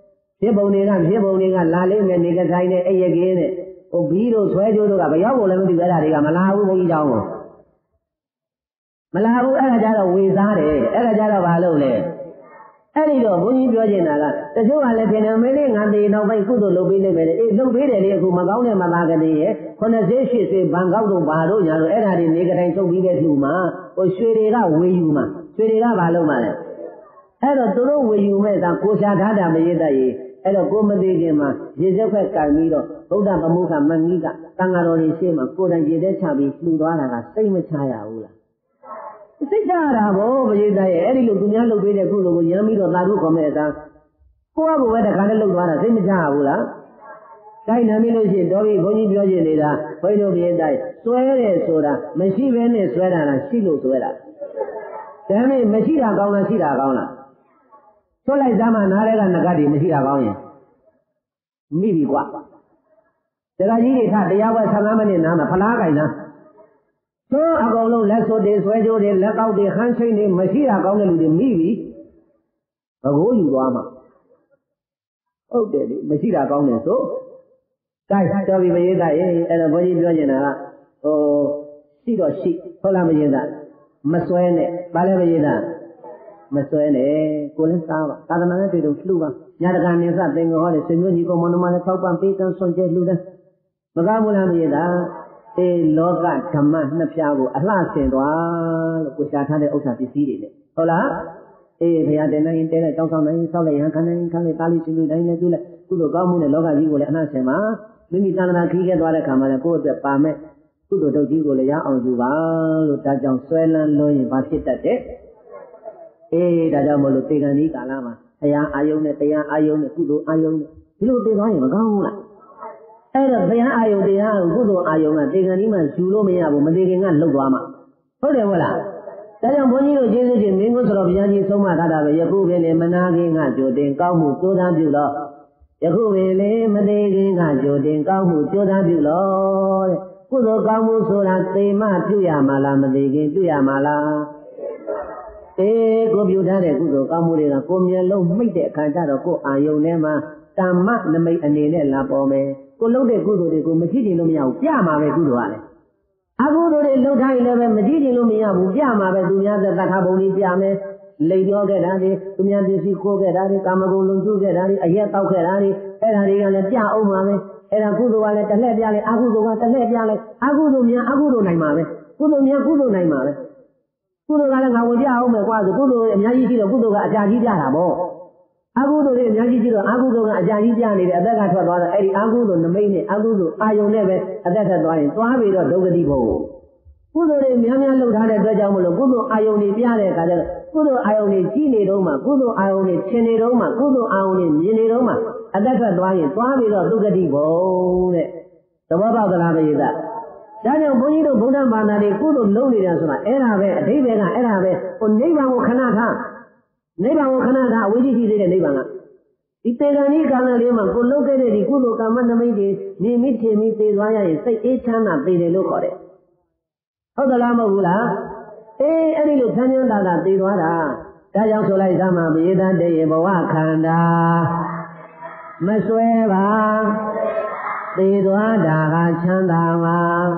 ဖြစ်ပုံတွေကဖြစ်ပုံတွေကလာလိမ့်မယ်နေကတိုင်းနဲ့အိယကင်းနဲ့ဟိုဘီတို့ဆွဲကြိုးတို့ကဘရောက်ကိုလည်းမသိပဲဒါတွေကမလာဘူးဘုန်းကြီးเจ้าကိုမလာဘူးအဲ့ဒါကြတော့ဝေစားတယ်အဲ့ဒါကြတော့ဘာလုပ်လဲအဲ့ဒီတော့ဘုန်းကြီးပြောချင်တာကတချို့ကလည်းထင်တယ်မင်းလေးငါသေးနောက်ပိုင်းကုသိုလ်လုပ်ပေးလိုက်မယ်လေအေးလုပ်ပေးတယ်လေအခုမကောင်းတဲ့မသားကလေးရဲ့ခုနှစ်စေးရှစ်စေးဘန်ကောက်တို့ဘာတို့ညာတို့အဲ့ဒါတွေနေကတိုင်းထုတ်ပြီးတဲ့လူမှာဟိုရွှေတွေကဝေယူမှာရွှေတွေကဘာလုပ်မှာလဲအဲ့တော့သူတို့ဝေယူမဲ့ကကိုရှာထားတာမရတတ်ရေအဲ့တော့ကိုမသေးခင်မှာရေစက်ခွက်ကင်ပြီးတော့ဗုဒ္ဓဗမုခမန်ကြီးကတန်ဃာတော်တွေရှေ့မှာကိုယ်တိုင်ရေတဲ့ချပြီးလှူသွားတာကစိတ်မချရဘူးလားစိတ်ချရတာဗောပရိသတ်ရဲ့အဲ့ဒီလိုသူများလုပ်ပေးတဲ့ကုသိုလ်ကိုရမ်းပြီးတော့သာဓုခေါ်မဲ့အစားကိုယ့်အကူပဲတခါနဲ့လှုပ်သွားတာစိတ်မချရဘူးလားတိုင်းနာမိလို့ရှိရင်တော်ပြီဘုန်းကြီးပြောချင်နေတာဘုန်းကြီးတို့ပရိသတ်စွဲတယ်ဆိုတာမရှိဘဲနဲ့စွဲတာလားရှိလို့စွဲတာဒါနဲ့မရှိတာကောင်းလားရှိတာကောင်းလားဆွတ်လိုက်သားမှနားထဲကငကတ်တွေမရှိတာကောင်းရင်မိပြီကွာတရားကြီးတွေခတရားဝဲဆယ်၅မိနစ်နားမှာဖလားကြိုင်နာသို့အကုန်လုံးလက်စွပ်တွေဆွဲကြိုးတွေလက်ကောက်တွေခန်းချိန်းတွေမရှိတာကောင်းတဲ့လူတွေမိပြီဘကိုးယူသွားမှာဟုတ်တယ်လေမရှိတာကောင်းတယ်ဆိုတိုင်းတော်ပြီမရေးသားရင်အဲ့တော့ဘုန်းကြီးပြောနေတာကဟိုရှိတော့ရှိဟုတ်လားမရေးသားမစွဲနဲ့ဘာလဲမရေးသားမစွဲနဲ့ကိုလည်းစားပါသာသနာ့တွေတော့လှူပါညာတကာနေစသင်္ကောဟောတဲ့ဆွေမျိုးညီကောင်မနမလည်းထောက်ပံ့ပေးကမ်းဆွန်ကျဲလှူတယ်မကားဘူးလားမရေးသားအေးလောကဓမ္မနှစ်ဖြားကိုအလှဆင်သွားလို့ကိုရှာထားတဲ့ဥစ္စာပစ္စည်းတွေနဲ့ဟုတ်လားအေးဘုရားတင်နိုင်တဲတဲ့တောင်းဆောင်နိုင်ဆောက်လိုက်ရန်ခံနိုင်ခံလိုက်သားလေးရှင်လူတိုင်းလည်းပြုလိုက်ကုသိုလ်ကောင်းမှုနဲ့လောကကြီးကိုလည်းအလှဆင်ပါမိမိသန္တနာခီးခဲ့သွားတဲ့ခါမှာလည်းကိုယ့်အတွက်ပါမဲ့ကုသိုလ်တုတ်ကြီးကိုလည်းရအောင်ယူပါလို့ဒါကြောင့်ဆွဲလန်းလို့ရင်ဘာဖြစ်တတ်တဲ့အေးဒါကြောင့်မလို့တေကံဒီကာလမှာတရားအာယုံနဲ့တရားအာယုံနဲ့ကုသိုလ်အာယုံနဲ့ဒီလိုသိသွားရင်မကောင်းဘူးလားအဲ့တော့တရားအာယုံတရားကုသိုလ်အာယုံကတေကံဒီမှာယူလို့မရဘူးမသေးခင်ကလှုပ်သွားမှာဟုတ်တယ်မဟုတ်လားဒါကြောင့်ဘုန်းကြီးတို့ကျေးဇူးရှင်မင်းကုဆိုတော်ဘုရားကြီးဆုံးမထားတာပဲယခုပင်လေမနာခင်ကကြိုတင်ကောင်းမှုကြိုးစားပြုလို့ယခုပင်လေမသေးခင်ကကြိုတင်ကောင်းမှုကြိုးစားပြုလို့တဲ့ကုသိုလ်ကောင်းမှုဆိုတာသေမပြုရမှာလားမသေးခင်ပြုရမှာလားအေးကိုပြုထားတဲ့ကုသိုလ်ကောင်းမှုတွေကကိုမျက်လုံးမိတ်တဲ့အခါကျတော့ကိုအာယုံထဲမှာတမ္မနမိတ်အနေနဲ့လာပေါ်မယ်ကိုလုပ်တဲ့ကုသိုလ်တွေကိုမရှိချင်လို့မရဘူးပြမှာပဲကုသိုလ်ကလည်းအကုသိုလ်တွေလုပ်ထားရင်လည်းပဲမရှိချင်လို့မရဘူးပြမှာပဲသူများသက်သက္ခဘုံကြီးပြမယ်လိမ်ပြောခဲ့တာတွေသူများပစ္စည်းခိုးခဲ့တာတွေကာမဂုဏ်လုံကျုခဲ့တာတွေအရက်တောက်ခဲ့တာတွေအဲ့ဒါတွေကလည်းပြအောင်ပါပဲအဲ့ဒါကုသိုလ်ကလည်းတစ်လှည့်ပြလိုက်အကုသိုလ်ကတစ်လှည့်ပြလိုက်အကုသိုလ်များအကုသိုလ်နိုင်ပါပဲကုသိုလ်များကုသိုလ်နိုင်ပါပဲကုသိုလ်ကလည်းငါဝင်ပြအောင်မယ်ကွာဆိုကုသိုလ်အများကြီးရှိတော့ကုသိုလ်ကအကြာကြီးပြတာပေါ့အကုသိုလ်တွေအများကြီးရှိတော့အကုသိုလ်ကအကြာကြီးပြနေတယ်အသက်ကထွက်သွားတော့အဲ့ဒီအကုသိုလ်နမိတ်နဲ့အကုသိုလ်အာယုံနဲ့ပဲအသက်ထွက်သွားရင်သွားပြီးတော့ဒုက္ခတိဘုံကုသိုလ်တွေများများလုပ်ထားတဲ့အတွက်ကြောင့်မလို့ကုသိုလ်အာယုံတွေပြတဲ့အခါကျတော့ကုသိုလ်အာယုံတွေကြီးနေတော့မှကုသိုလ်အာယုံတွေရှင်နေတော့မှကုသိုလ်အာယုံတွေမြင်နေတော့မှအသက်ထွက်သွားရင်သွားပြီးတော့ဒုက္ခတိဘုံတဲ့သဘောပေါက်သလားပရိသတ်ဒါကြောင့်ဘုန်းကြီးတို့ဗုဒ္ဓဘာသာတွေကုသိုလ်လုပ်နေတာဆိုတာအဲ့ဒါပဲအဓိပ္ပာယ်ကအဲ့ဒါပဲဟိုနိဗ္ဗာန်ကိုခဏထားနိဗ္ဗာန်ကိုခဏထားအဝိဇ္ဇရှိသေးတဲ့နိဗ္ဗာန်ကဒီတေဂန်ဒီကာလလေးမှာကိုလုပ်ခဲ့တဲ့ဒီကုသိုလ်ကမ္မနမိတ်တွေမြင်မိထင်မိသိသွားရရင်စိတ်အေးချမ်းသာသိတယ်လို့ခေါ်တယ်ဟုတ်သလားမဟုတ်ဘူးလားအေးအဲ့ဒီလိုချမ်းချမ်းသာသာသိသွားတာဒါကြောင့်ဆိုလိုက်သမှာမြေသားတည်းဘဝခန္ဓာမစွဲပါသိသွားတာကချမ်းသာပါ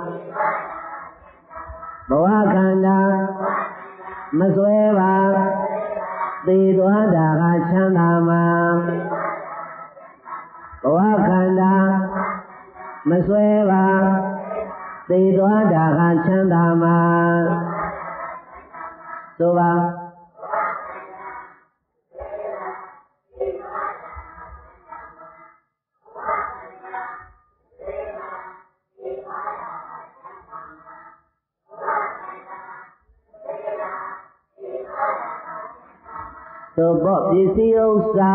ဘဝခန္ဓာမစွဲပါသိသွားတာကချမ်းသာမှာဘဝခန္ဓာမစွဲပါသိသွားတာကချမ်းသာမှာသို့ပါသို့ပေါ့ပစ္စည်းဥစ္စာ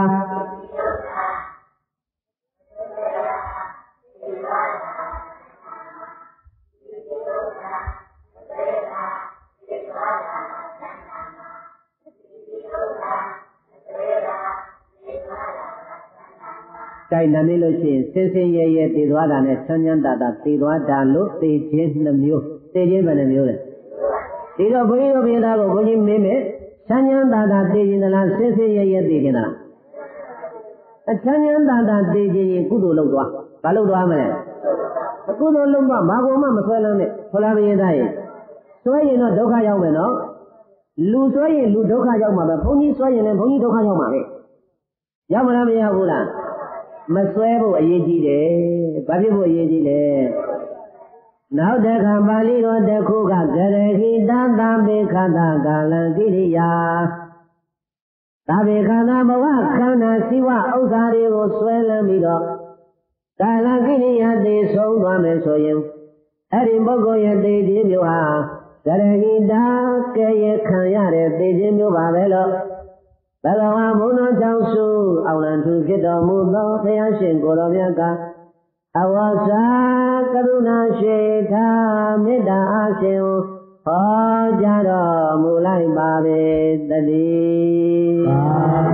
တိုင်းနာမည်လို့ရှိရင်စင်စင်ရဲရဲတည်သွားတာနဲ့ချမ်းချမ်းသာသာတည်သွားတာလို့တည်ခြင်းနှမျိုးတည်ခြင်းဘယ်နှမျိုးလဲဒီတော့ဘုန်းကြီးတို့ပြည်သားကိုဘုန်းကြီးမေးမယ်ချမ်းချမ်းသာသာတည်ခြင်းလားစင်စင်ရဲရဲတည်ခြင်းလားအချမ်းချမ်းသာသာသိခြင်းရင်ကုသိုလ်လုပ်သွားဘာလုပ်သွားမလဲအကုသိုလ်လုပ်သွားဘာကိုမှမဆွဲလန်းနဲ့ဖလားမရင်သားရင်ဆွဲရင်တော့ဒုက္ခရောက်မယ်နော်လူဆွဲရင်လူဒုက္ခရောက်မှာပဲဘုန်းကြီးဆွဲရင်လည်းဘုန်းကြီးဒုက္ခရောက်မှာပဲရောက်မလားမရောက်ဘူးလားမဆွဲဖို့အရေးကြီးတယ်ဘာဖြစ်ဖို့အရေးကြီးလဲနောက်တခါပါဠိတော်တစ်ခုကဂရခိတသဗ္ဗေခတကာလံကိရိယာသဗ္ဗေခတဘဝခန္ဓာစီဝဥစ္စာတွေကိုဆွဲလန်းပြီးတော့ကာလကိရိယာသိဆုံးသွားမယ်ဆိုရင်အဲ့ဒီပုဂ္ဂိုလ်ရဲ့သိခြင်းမျိုးဟာဂရခိတကဲရခံရတဲ့သိခြင်းမျိုးပါပဲလို့ဘဂဝါဘုန်းတော်ကြောင့်စုအောင်လံသူဖြစ်တော်မူသောဘုရားရှင်ကိုယ်တော်မြတ်ကအဝါစာကရုဏာရှိထာမေတ္တာအားဖြင့်ဟောကြားတော်မူလိုက်ပါပေတည်းသာ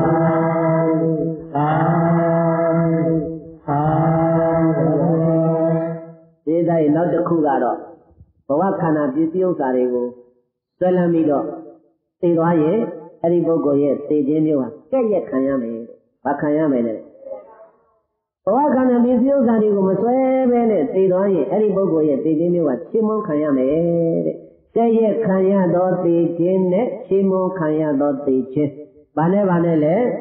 သာသာဒီတိုင်းနောက်တစ်ခုကတော့ဘဝခန္ဓာပစ္စည်းဥစ္စာတွေကိုဆွဲလန်းပြီးတော့သိသွားရင်အဲ့ဒီပုဂ္ဂိုလ်ရဲ့သိခြင်းမျိုးဟာကြက်ရက်ခံရမယ်။ဘာခံရမယ်လဲ။ဘဝခန္ဓာပစ္စည်းဥစ္စာတွေကိုမဆွဲဘဲနဲ့သိသွားရင်အဲ့ဒီပုဂ္ဂိုလ်ရဲ့သိခြင်းမျိုးဟာချီးမွမ်းခံရမယ်တဲ့။ကြက်ရက်ခံရသောသိခြင်းနဲ့ချီးမွမ်းခံရသောသိခြင်းဘာနဲ့ဘာနဲ့လဲ။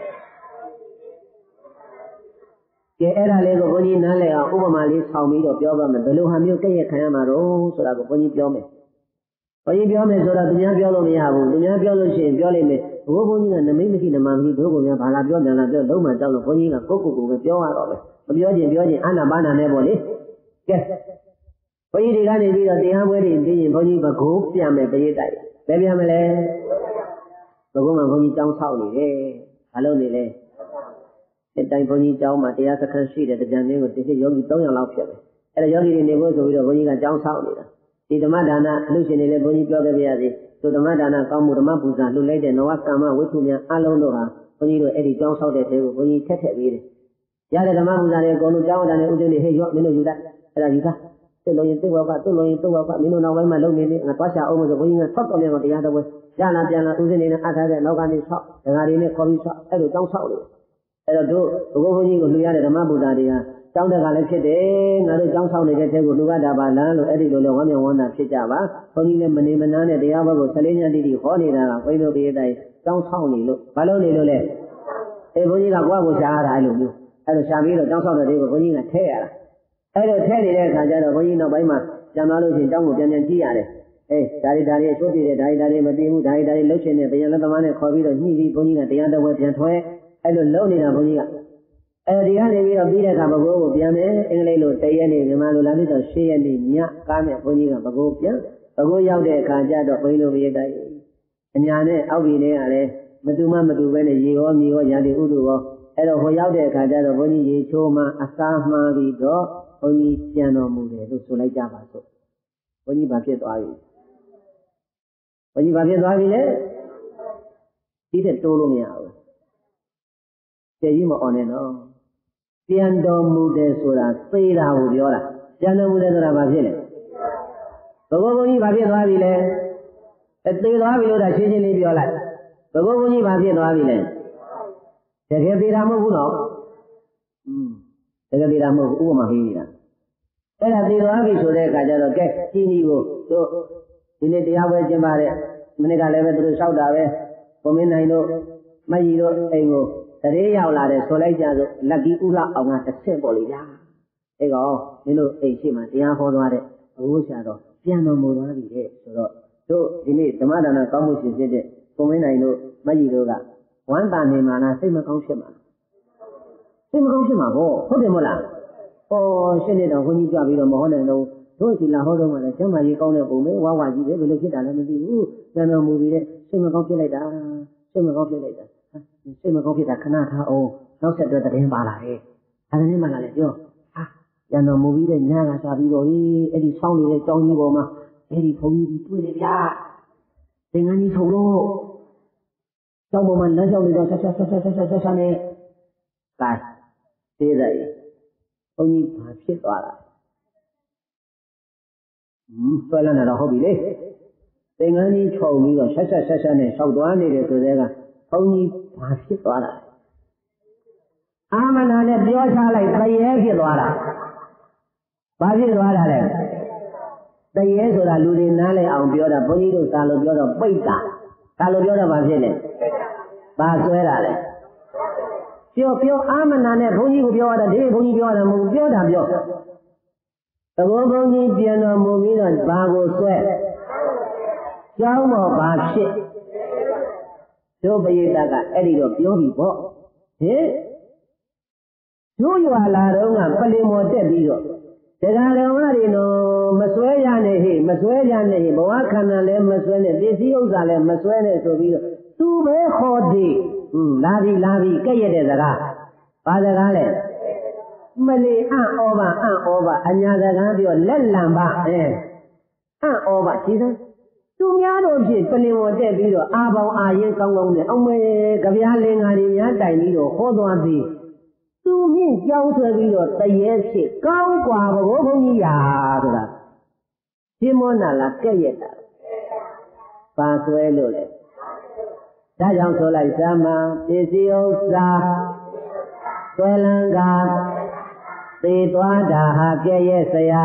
ကဲအဲ့ဒါလေးကိုဘုန်းကြီးနားလည်အောင်ဥပမာလေးဆောင်ပြီးတော့ပြောပါမယ်။ဘယ်လိုဟာမျိုးကြက်ရက်ခံရမှာတော့ဆိုတာကိုဘုန်းကြီးပြောမယ်။ဘုန်းကြီးပြောမယ်ဆိုတော့သူများပြောလို့မရဘူးသူများပြောလို့ရှိရင်ပြောလိမ့်မယ်ဘိုးဘုန်းကြီးကနမိတ်မရှိနမမရှိတို့ကိုများဘာလာပြောတယ်လားပြောလုံးမှတောက်လို့ဘုန်းကြီးကကိုယ့်ကိုယ်ကိုပဲပြောရတော့ပဲမပြောချင်ပြောချင်အာနာပါနာနဲ့ပေါ့လေကဲဘုန်းကြီးတွေကနေပြီးတော့တရားပွဲတွေပြီးရင်ဘုန်းကြီးဘကိုးပြန်မယ်ပရိသတ်ဘယ်ပြန်မလဲဘကိုးမှာဘုန်းကြီးကြောင်းဆောက်နေတယ်ဘာလို့နေလဲအတိုင်းဘုန်းကြီးကြောင်းမှာတရားစခန်းရှိတယ်တရားမင်းကိုဒီခေတ်ယောဂီသုံးရာလောက်ဖြစ်တယ်အဲ့ဒါယောဂီတွေနေဖို့ဆိုပြီးတော့ဘုန်းကြီးကကြောင်းဆောက်နေတာဒီဓမ္မဒါနအလို့ရှင်တွေလည်းဘုန်းကြီးပြောခဲ့ပြရစီသူဓမ္မဒါနကောင်းမှုဓမ္မပူဇာလှူလိုက်တဲ့နဝကမ္မဝိသုများအလုံးတို့ဟာဘုန်းကြီးတို့အဲ့ဒီကြောင်းဆောက်တဲ့တဲကိုဘုန်းကြီးထက်ထက်ပေးတယ်ရတဲ့ဓမ္မပူဇာတွေအကုန်လုံးကြောင်းဒါနဲ့ဥဒိနေဟဲ့ရော့မင်းတို့ယူလိုက်အဲ့ဒါယူသားသူ့လုံးရင်သူ့ဘဝသူ့လုံးရင်သူ့ဘဝမင်းတို့နောက်ပိုင်းမှာလုံနေနေငါသွားချအောင်ဆိုဘုန်းကြီးကဆောက်တော်မြန်တရားတော်ပွဲရလာပြန်လာဥဒိနေနဲ့အထားတဲ့နောက်ကနေဆောက်ဒကာတွေနဲ့ခေါ်ပြီးဆောက်အဲ့လိုကြောင်းဆောက်လို့အဲ့တော့တို့ဘုရားဘုန်းကြီးကိုလှူရတဲ့ဓမ္မပူဇာတွေဟာကျောင်းတက်ကလည်းဖြစ်တယ်ငါတို့ကျောင်းဆောင်နေတဲ့တဲ့ကိုလူကတာပါလားလို့အဲ့ဒီလိုလဲဝမ်းမြောက်ဝမ်းသာဖြစ်ကြပါဘုန်းကြီးလည်းမနေမနာနဲ့တရားဘက်ကိုဆလေးညတိတိဟောနေတာကဘုန်းကြီးတို့ပြည်တိုင်းကျောင်းဆောင်နေလို့ဘာလို့နေလို့လဲအေးဘုန်းကြီးကကိုယ့်ကိုရှားရတာအဲ့လိုမျိုးအဲ့လိုရှားပြီးတော့ကျောင်းဆောင်တဲ့တွေကိုဘုန်းကြီးကထဲရတာအဲ့လိုထဲနေတဲ့အခါကျတော့ဘုန်းကြီးနောက်ပိုင်းမှာကျန်သွားလို့ရှိရင်ကျောင်းကိုပြန်ပြန်ကြည့်ရတယ်အေးဒါရီဒါရီအချိုးပြည့်တဲ့ဒါရီဒါရီမတည်ဘူးဒါရီဒါရီလှုပ်ရှင်တဲ့တရားလက်သမားနဲ့ခေါ်ပြီးတော့ညှိပြီးဘုန်းကြီးကတရားတော်ဝဲပြန်ထွဲအဲ့လိုလုံနေတာဘုန်းကြီးကအဲဒီကနေပြီးတော့ပြီးတဲ့အခါဘကိုးကိုပြန်မယ်အင်္ဂလိပ်လိုတရက်နေ့မြန်မာလိုလာပြီးတော့ရှေ့ရက်နေ့ညကားနဲ့ဘုန်းကြီးကဘကိုးပြန်ဘကိုးရောက်တဲ့အခါကျတော့ဘုန်းကြီးတို့ရေတိုက်အညာနဲ့အောက်ပြည်တွေကလည်းမတူမမတူပဲနဲ့ရေရောမြေရောရာတိဥဒ္ဓရောအဲ့တော့ဟိုရောက်တဲ့အခါကျတော့ဘုန်းကြီးရေချိုးမှအစားမှားပြီးတော့ဘုန်းကြီးပြန်တော်မူတယ်လို့ဆိုလိုက်ကြပါစို့ဘုန်းကြီးဘာဖြစ်သွားပြီဘုန်းကြီးဘာဖြစ်သွားပြီလဲဒီတဲ့တိုးလို့မရဘူးကျေကြီးမအော်နဲ့နော်ပြန်တော်မူတယ်ဆိုတာသေတာကိုပြောတာပြန်တော်မူတယ်ဆိုတာဘာဖြစ်လဲဘဂဝဘုန်းကြီးဘာဖြစ်သွားပြီလဲအသေးသွားပြီလို့ဒါရှင်းရှင်းလေးပြောလိုက်ဘဂဝဘုန်းကြီးဘာဖြစ်သွားပြီလဲတကယ်သေတာမဟုတ်ဘူးနော်อืมတကယ်သေတာမဟုတ်ဘူးဥပမာပေးနေတာအဲ့ဒါသေသွားပြီဆိုတဲ့အခါကျတော့ကဲကြီးကြီးကိုတို့ဒီနေ့တရားပွဲကျင်းပတဲ့မနေ့ကလည်းပဲသူတို့လျှောက်တာပဲဘုံမင်းနိုင်တို့မကြီးတို့အိမ်ကိုတရေရောက်လာတယ်ဆိုလိုက်ကြဆိုလက်ကြီးဥလောက်အောင်ကတစ်ဆင့်ပေါ်လေဗျာအဲ့ကောင်မင်းတို့အိမ်ရှိမှတရားဟောသွားတဲ့ဘုရားဆရာတော်ပြန်တော်မူသွားပြီတဲ့ဆိုတော့တို့ဒီနေ့ဓမ္မဒါနကောင်းမှုရှင်ဖြစ်တဲ့ဘုံမင်းနိုင်တို့မကြီးတို့ကဝမ်းသာနေမှာလားစိတ်မကောင်းဖြစ်မှာစိတ်မကောင်းဖြစ်မှာပေါ့ဟုတ်တယ်မို့လားဩရှင်းနေတော့ဘုန်းကြီးကြွပြီးတော့မဟောနိုင်တော့တို့စီလာဟောတော့မှလည်းကျမ်းမာရေးကောင်းတဲ့ပုံပဲဝါဝါကြီးပဲဘယ်လိုဖြစ်တာလဲမသိဘူးပြန်တော်မူပြီတဲ့စိတ်မကောင်းဖြစ်လိုက်တာစိတ်မကောင်းဖြစ်လိုက်တာစိတ်မကောင်းဖြစ်တာခဏထားအောင်နောက်ဆက်တွဲသတင်းပါလာတယ်။အဲဒီနေ့မှလည်းပြောဟာရန်တော်မူပြီးတဲ့ညကစားပြီးတော့ဟေးအဲ့ဒီဆောင်းနေတဲ့ကြောင်းကြီးပေါ်မှာအဲ့ဒီဘုန်းကြီးတွေ့တယ်ဗျာ။သင်္ကန်းကြီးထုံလို့ကြောင်းပေါ်မှာလမ်းလျှောက်နေတော့ဆက်ဆက်ဆက်ဆက်ဆက်ဆက်ဆက်နဲ့ကာသေးတယ်ဘုန်းကြီးဘာဖြစ်သွားတာ။ဟင်းဆွဲလန်းတာဟုတ်ပြီလေ။သင်္ကန်းကြီးထုံပြီးတော့ဆက်ဆက်ဆက်ဆက်နဲ့လျှောက်သွားနေတယ်ဆိုတဲ့ကဘုန်းကြီးဘာဖြစ်သွားတာအာမနာနဲ့ပြောချလိုက်တရေဖြစ်သွားတာဘာဖြစ်သွားတာလဲတရေဆိုတာလူတွေနားလဲအောင်ပြောတာဘုန်းကြီးတို့သာလို့ပြောတော့ပိတ်တာသာလို့ပြောတော့ဘာဖြစ်လဲဘာဆွဲတာလဲပြောပြောအာမနာနဲ့ဘုန်းကြီးကိုပြောရတာဒီဘုန်းကြီးပြောရတာမဟုတ်ပြောတာပြောသဘောဘုန်းကြီးပြန်တော်မူပြီးတော့ဘာကိုဆွဲကျောင်းပေါ်ဘာဖြစ်တို့ပရိသတ်ကအဲ့ဒီတော့ပြောပြီပေါ့ဟင်တို့ရွာလာတော့ကပလင်မော်တက်ပြီးတော့တရားတော်မတွေတော့မစွဲရနဲ့ဟိမစွဲရနဲ့ဟိဘဝခန္ဓာလည်းမစွဲနဲ့ပစ္စည်းဥစ္စာလည်းမစွဲနဲ့ဆိုပြီးတော့သူပဲခေါ်သည်ဟွန်းလာပြီလာပြီကြက်ရတဲ့စကားဘာစကားလဲမလီအံ့ဩပါအံ့ဩပါအညာစကားပြောလက်လံပါအဲအံ့ဩပါဒီသားသူများတို့ဖြင့်ပလင်ပေါ်တက်ပြီးတော့အာပေါင်အာရင်ကောင်းကောင်းနဲ့အောင်မဲကြပြားလင်္ကာတွေများတိုင်ပြီးတော့ဟောသွားသည်သူမြင့်ကြောင်းဆွဲပြီးတော့တရေဖြစ်ကောင်းกว่าဘဂိုးဘုန်းကြီးရာဆိုတာရှင်းမောနာလားကဲ့ရဲ့တာပါဆွဲလို့လေဒါကြောင့်ဆိုလိုက်သမာပစ္စည်းဥစ္စာဆွဲလန်းကသေသွားတာဟာကဲ့ရဲ့ဆရာ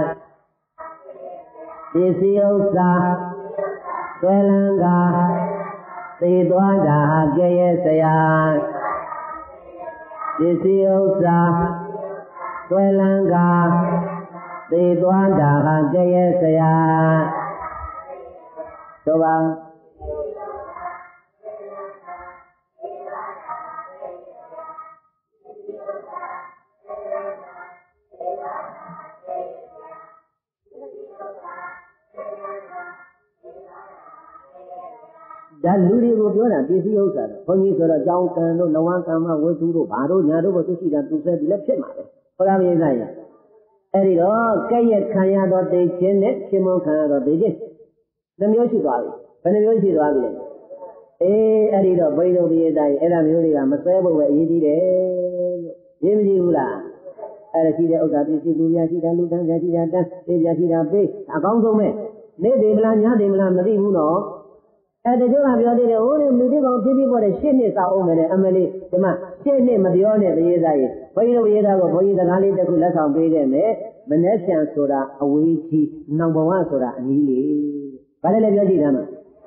ပစ္စည်းဥစ္စာဆွဲလန်းကသေသွားတာဟာကဲ့ရဲ့ဆရာပစ္စည်းဥစ္စာဆွဲလန်းကသေသွားတာဟာကဲ့ရဲ့ဆရာဆိုပါဒါလူတွေကိုပြောတာပစ္စည်းဥစ္စာဘုန်းကြီးဆိုတော့ကြောင်းကံတို့နဝကံမဝိသုတို့ဘာတို့ညာတို့ကိုသူရှိတာသူစဲဒီလည်းဖြစ်မှာပဲဘုရားမြင်နိုင်ရင်အဲ့ဒီတော့ကဲ့ရဲ့ခံရတော့သိခြင်းနဲ့ရှင်မခံရတော့သိခြင်းနှမျိုးရှိသွားပြီဘယ်နှမျိုးရှိသွားပြီလဲအေးအဲ့ဒီတော့ဘိဓုပိယတိုင်းအဲ့ဒါမျိုးတွေကမစဲဖို့ပဲအရေးကြီးတယ်လို့ရင်းမကြည့်ဘူးလားအဲ့ဒါရှိတဲ့ဥစ္စာပစ္စည်းလူပြရှိတာလူတန်းရှိတာတန်းပေးပြရှိတာပေးအကောင်းဆုံးပဲနေ့တည်မလားညတည်မလားမသိဘူးနော်အဲ့တချို့ကပြောသေးတယ်ဟိုလေလူတွေကောင်ဖြစ်ဖြစ်ပေါ်တဲ့ရှစ်နှစ်စောက်အောင်မယ်အမလေးဒီမှာရှစ်နှစ်မပြောနဲ့တရေသားကြီးဘုန်းကြီးတို့ရေသားကိုဘုန်းကြီးစကားလေးတစ်ခုလက်ဆောင်ပေးခဲ့မယ်မနေ့ပြန်ဆိုတာအဝေးကြီးနောင်ဘဝဆိုတာအနည်းလေးဘာလဲလဲပြောကြည့်သားမ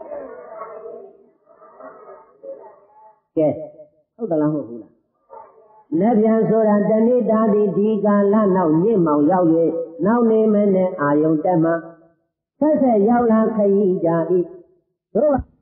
ကဲဟုတ်သလားမဟုတ်ဘူးလားလက်ပြန်ဆိုတာတဏိတာတိဒီကာလနောက်ညစ်မောင်ရောက်၍နောက်နေမနဲ့အာယုံတက်မှဆက်ဆက်ရောက်လာခရီးကြ၏တို့